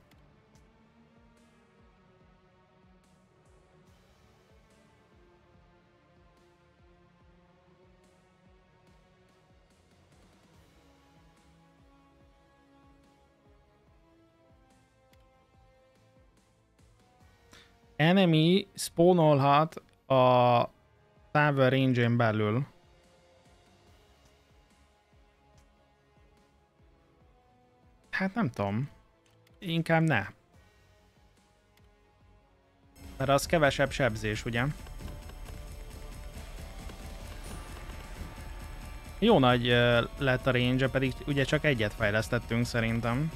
Enemy spawnolhat a tower range-en belül. Hát nem tudom. Inkább ne. Mert az kevesebb sebzés, ugye? Jó nagy lett a range, pedig ugye csak egyet fejlesztettünk szerintem.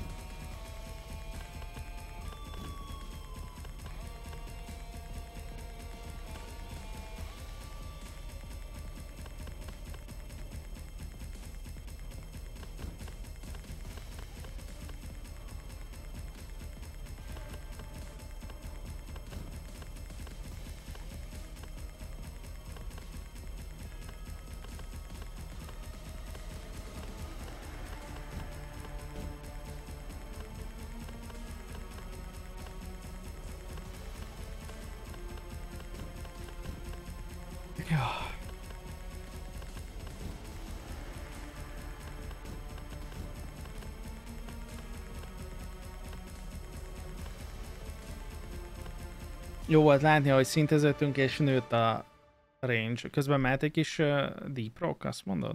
Jó volt látni, hogy szinteződtünk és nőtt a range. Közben mehet egy kis deep rock, azt mondod?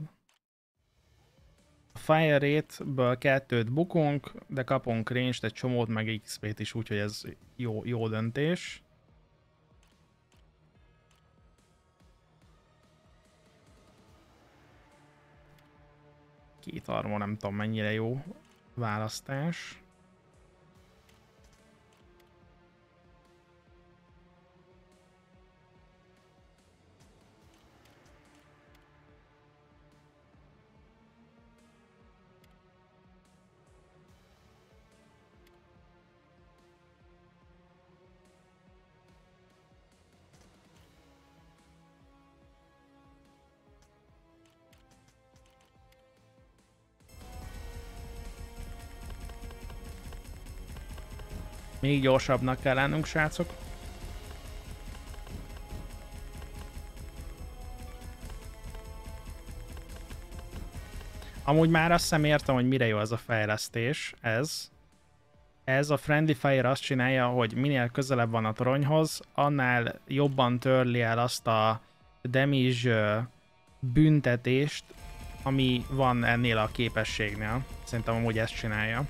A fire rate-ből 2-t bukunk, de kapunk range-t, egy csomót, meg XP-t is, úgyhogy ez jó döntés. Két armor, nem tudom mennyire jó választás. Még gyorsabbnak kell lennünk, srácok. Amúgy már azt hiszem értem, hogy mire jó ez a fejlesztés, Ez a Friendly Fire azt csinálja, hogy minél közelebb van a toronyhoz, annál jobban törli el azt a damage büntetést, ami van ennél a képességnél. Szerintem amúgy ezt csinálja.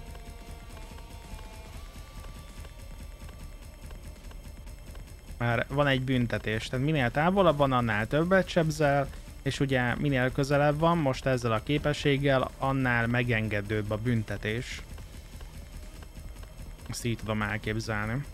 Már van egy büntetés, tehát minél távolabb van, annál többet sebzel, és ugye minél közelebb van, most ezzel a képességgel, annál megengedőbb a büntetés. Ezt így tudom elképzelni.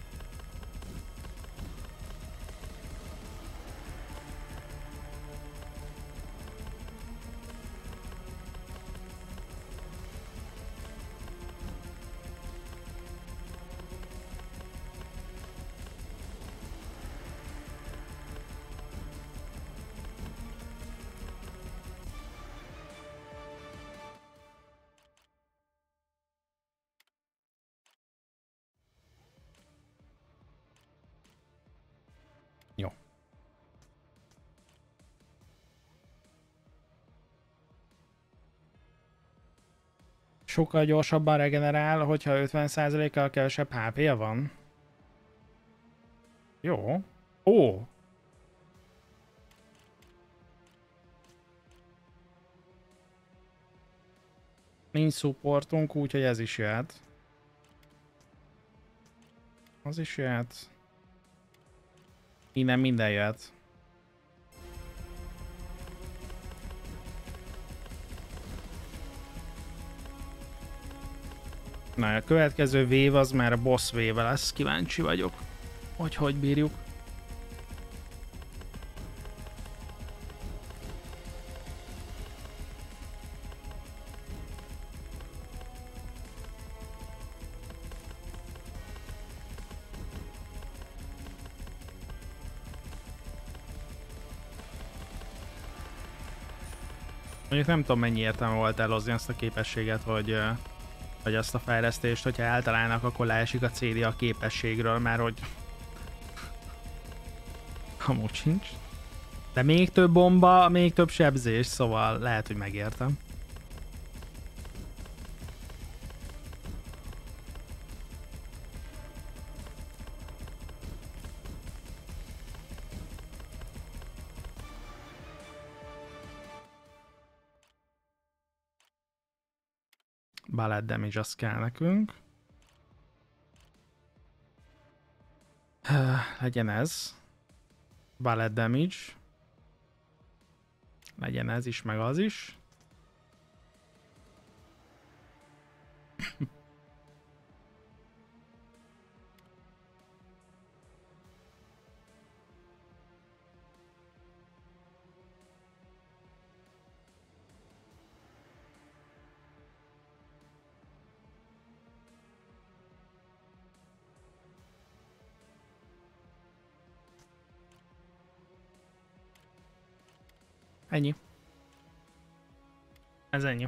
Jó. Sokkal gyorsabban regenerál, hogyha 50%-kal kevesebb HP-ja van. Jó. Ó! Nincs supportunk, úgyhogy ez is jöhet. Az is jöhet. Innen minden jöhet. Na, a következő wave az már a boss wave lesz, kíváncsi vagyok, hogy bírjuk. Mondjuk nem tudom, mennyi értelme volt elhozni azt a képességet, vagy azt a fejlesztést, hogyha eltalálnak, akkor leesik a CD a képességről, mert hogy amúgy sincs. De még több bomba, még több sebzés, szóval lehet, hogy megértem. Bullet damage az kell nekünk. Legyen ez. Bullet damage. Legyen ez is, meg az is. Ennyi. Ez ennyi.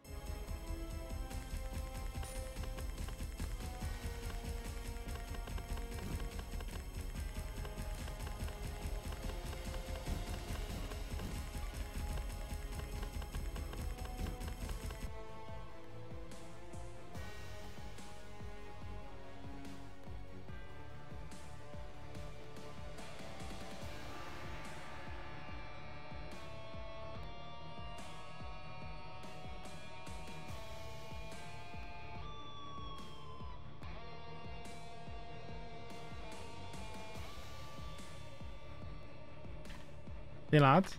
Pillanat.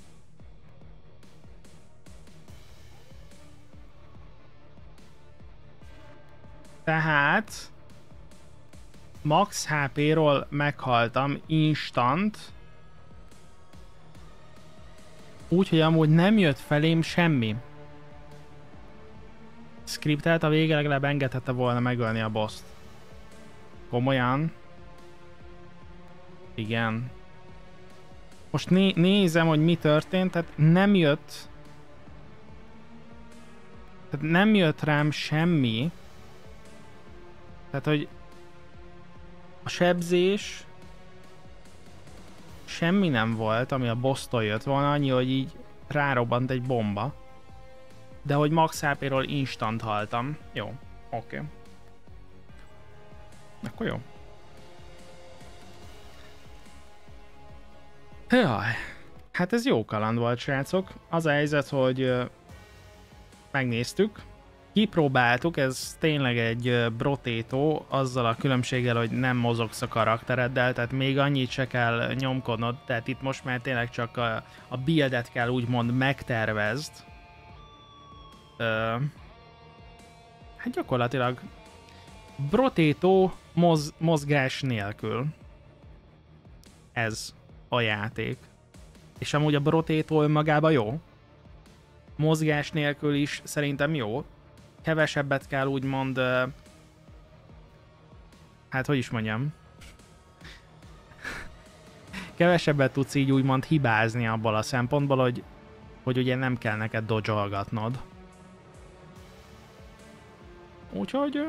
Tehát max HP-ról meghaltam instant. Úgyhogy amúgy nem jött felém semmi. Scriptelt a vége legalább engedhette volna megölni a boss-t. Komolyan? Igen. Most nézem, hogy mi történt, tehát nem jött. Tehát nem jött rám semmi. Tehát, hogy a sebzés semmi nem volt, ami a boss-tól jött volna, annyi, hogy így rárobbant egy bomba. De hogy max HP-ról instant haltam. Jó, oké. Akkor jó. Jaj, hát ez jó kaland volt, srácok. Az a helyzet, hogy megnéztük, kipróbáltuk, ez tényleg egy brotétó, azzal a különbséggel, hogy nem mozogsz a karaktereddel, tehát még annyit se kell nyomkodnod, tehát itt most már tényleg csak a buildet kell úgymond megtervezd. Hát gyakorlatilag brotétó mozgás nélkül. Ez a játék. És amúgy a brotétó önmagában jó. Mozgás nélkül is szerintem jó. Kevesebbet kell úgymond... hát hogy is mondjam? Kevesebbet tudsz így úgymond hibázni abból a szempontból, hogy ugye nem kell neked dodge-olgatnod. Úgyhogy...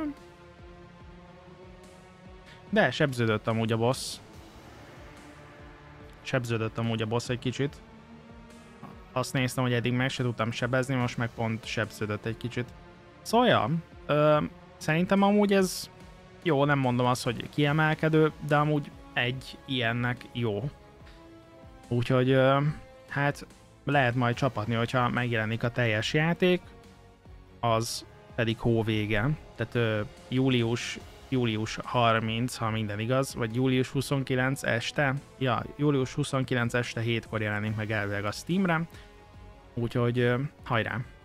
de sebződött amúgy a boss. Sebződött amúgy a boss egy kicsit. Azt néztem, hogy eddig meg se tudtam sebezni, most meg pont sebződött egy kicsit. Szóval ja, szerintem amúgy ez jó, nem mondom azt, hogy kiemelkedő, de amúgy egy ilyennek jó. Úgyhogy hát lehet majd csapatni, hogyha megjelenik a teljes játék, az pedig hóvége. Tehát július 30, ha minden igaz, vagy július 29 este. Ja, július 29 este 7-kor jelenik meg elvileg a Steamre. Úgyhogy hajrá!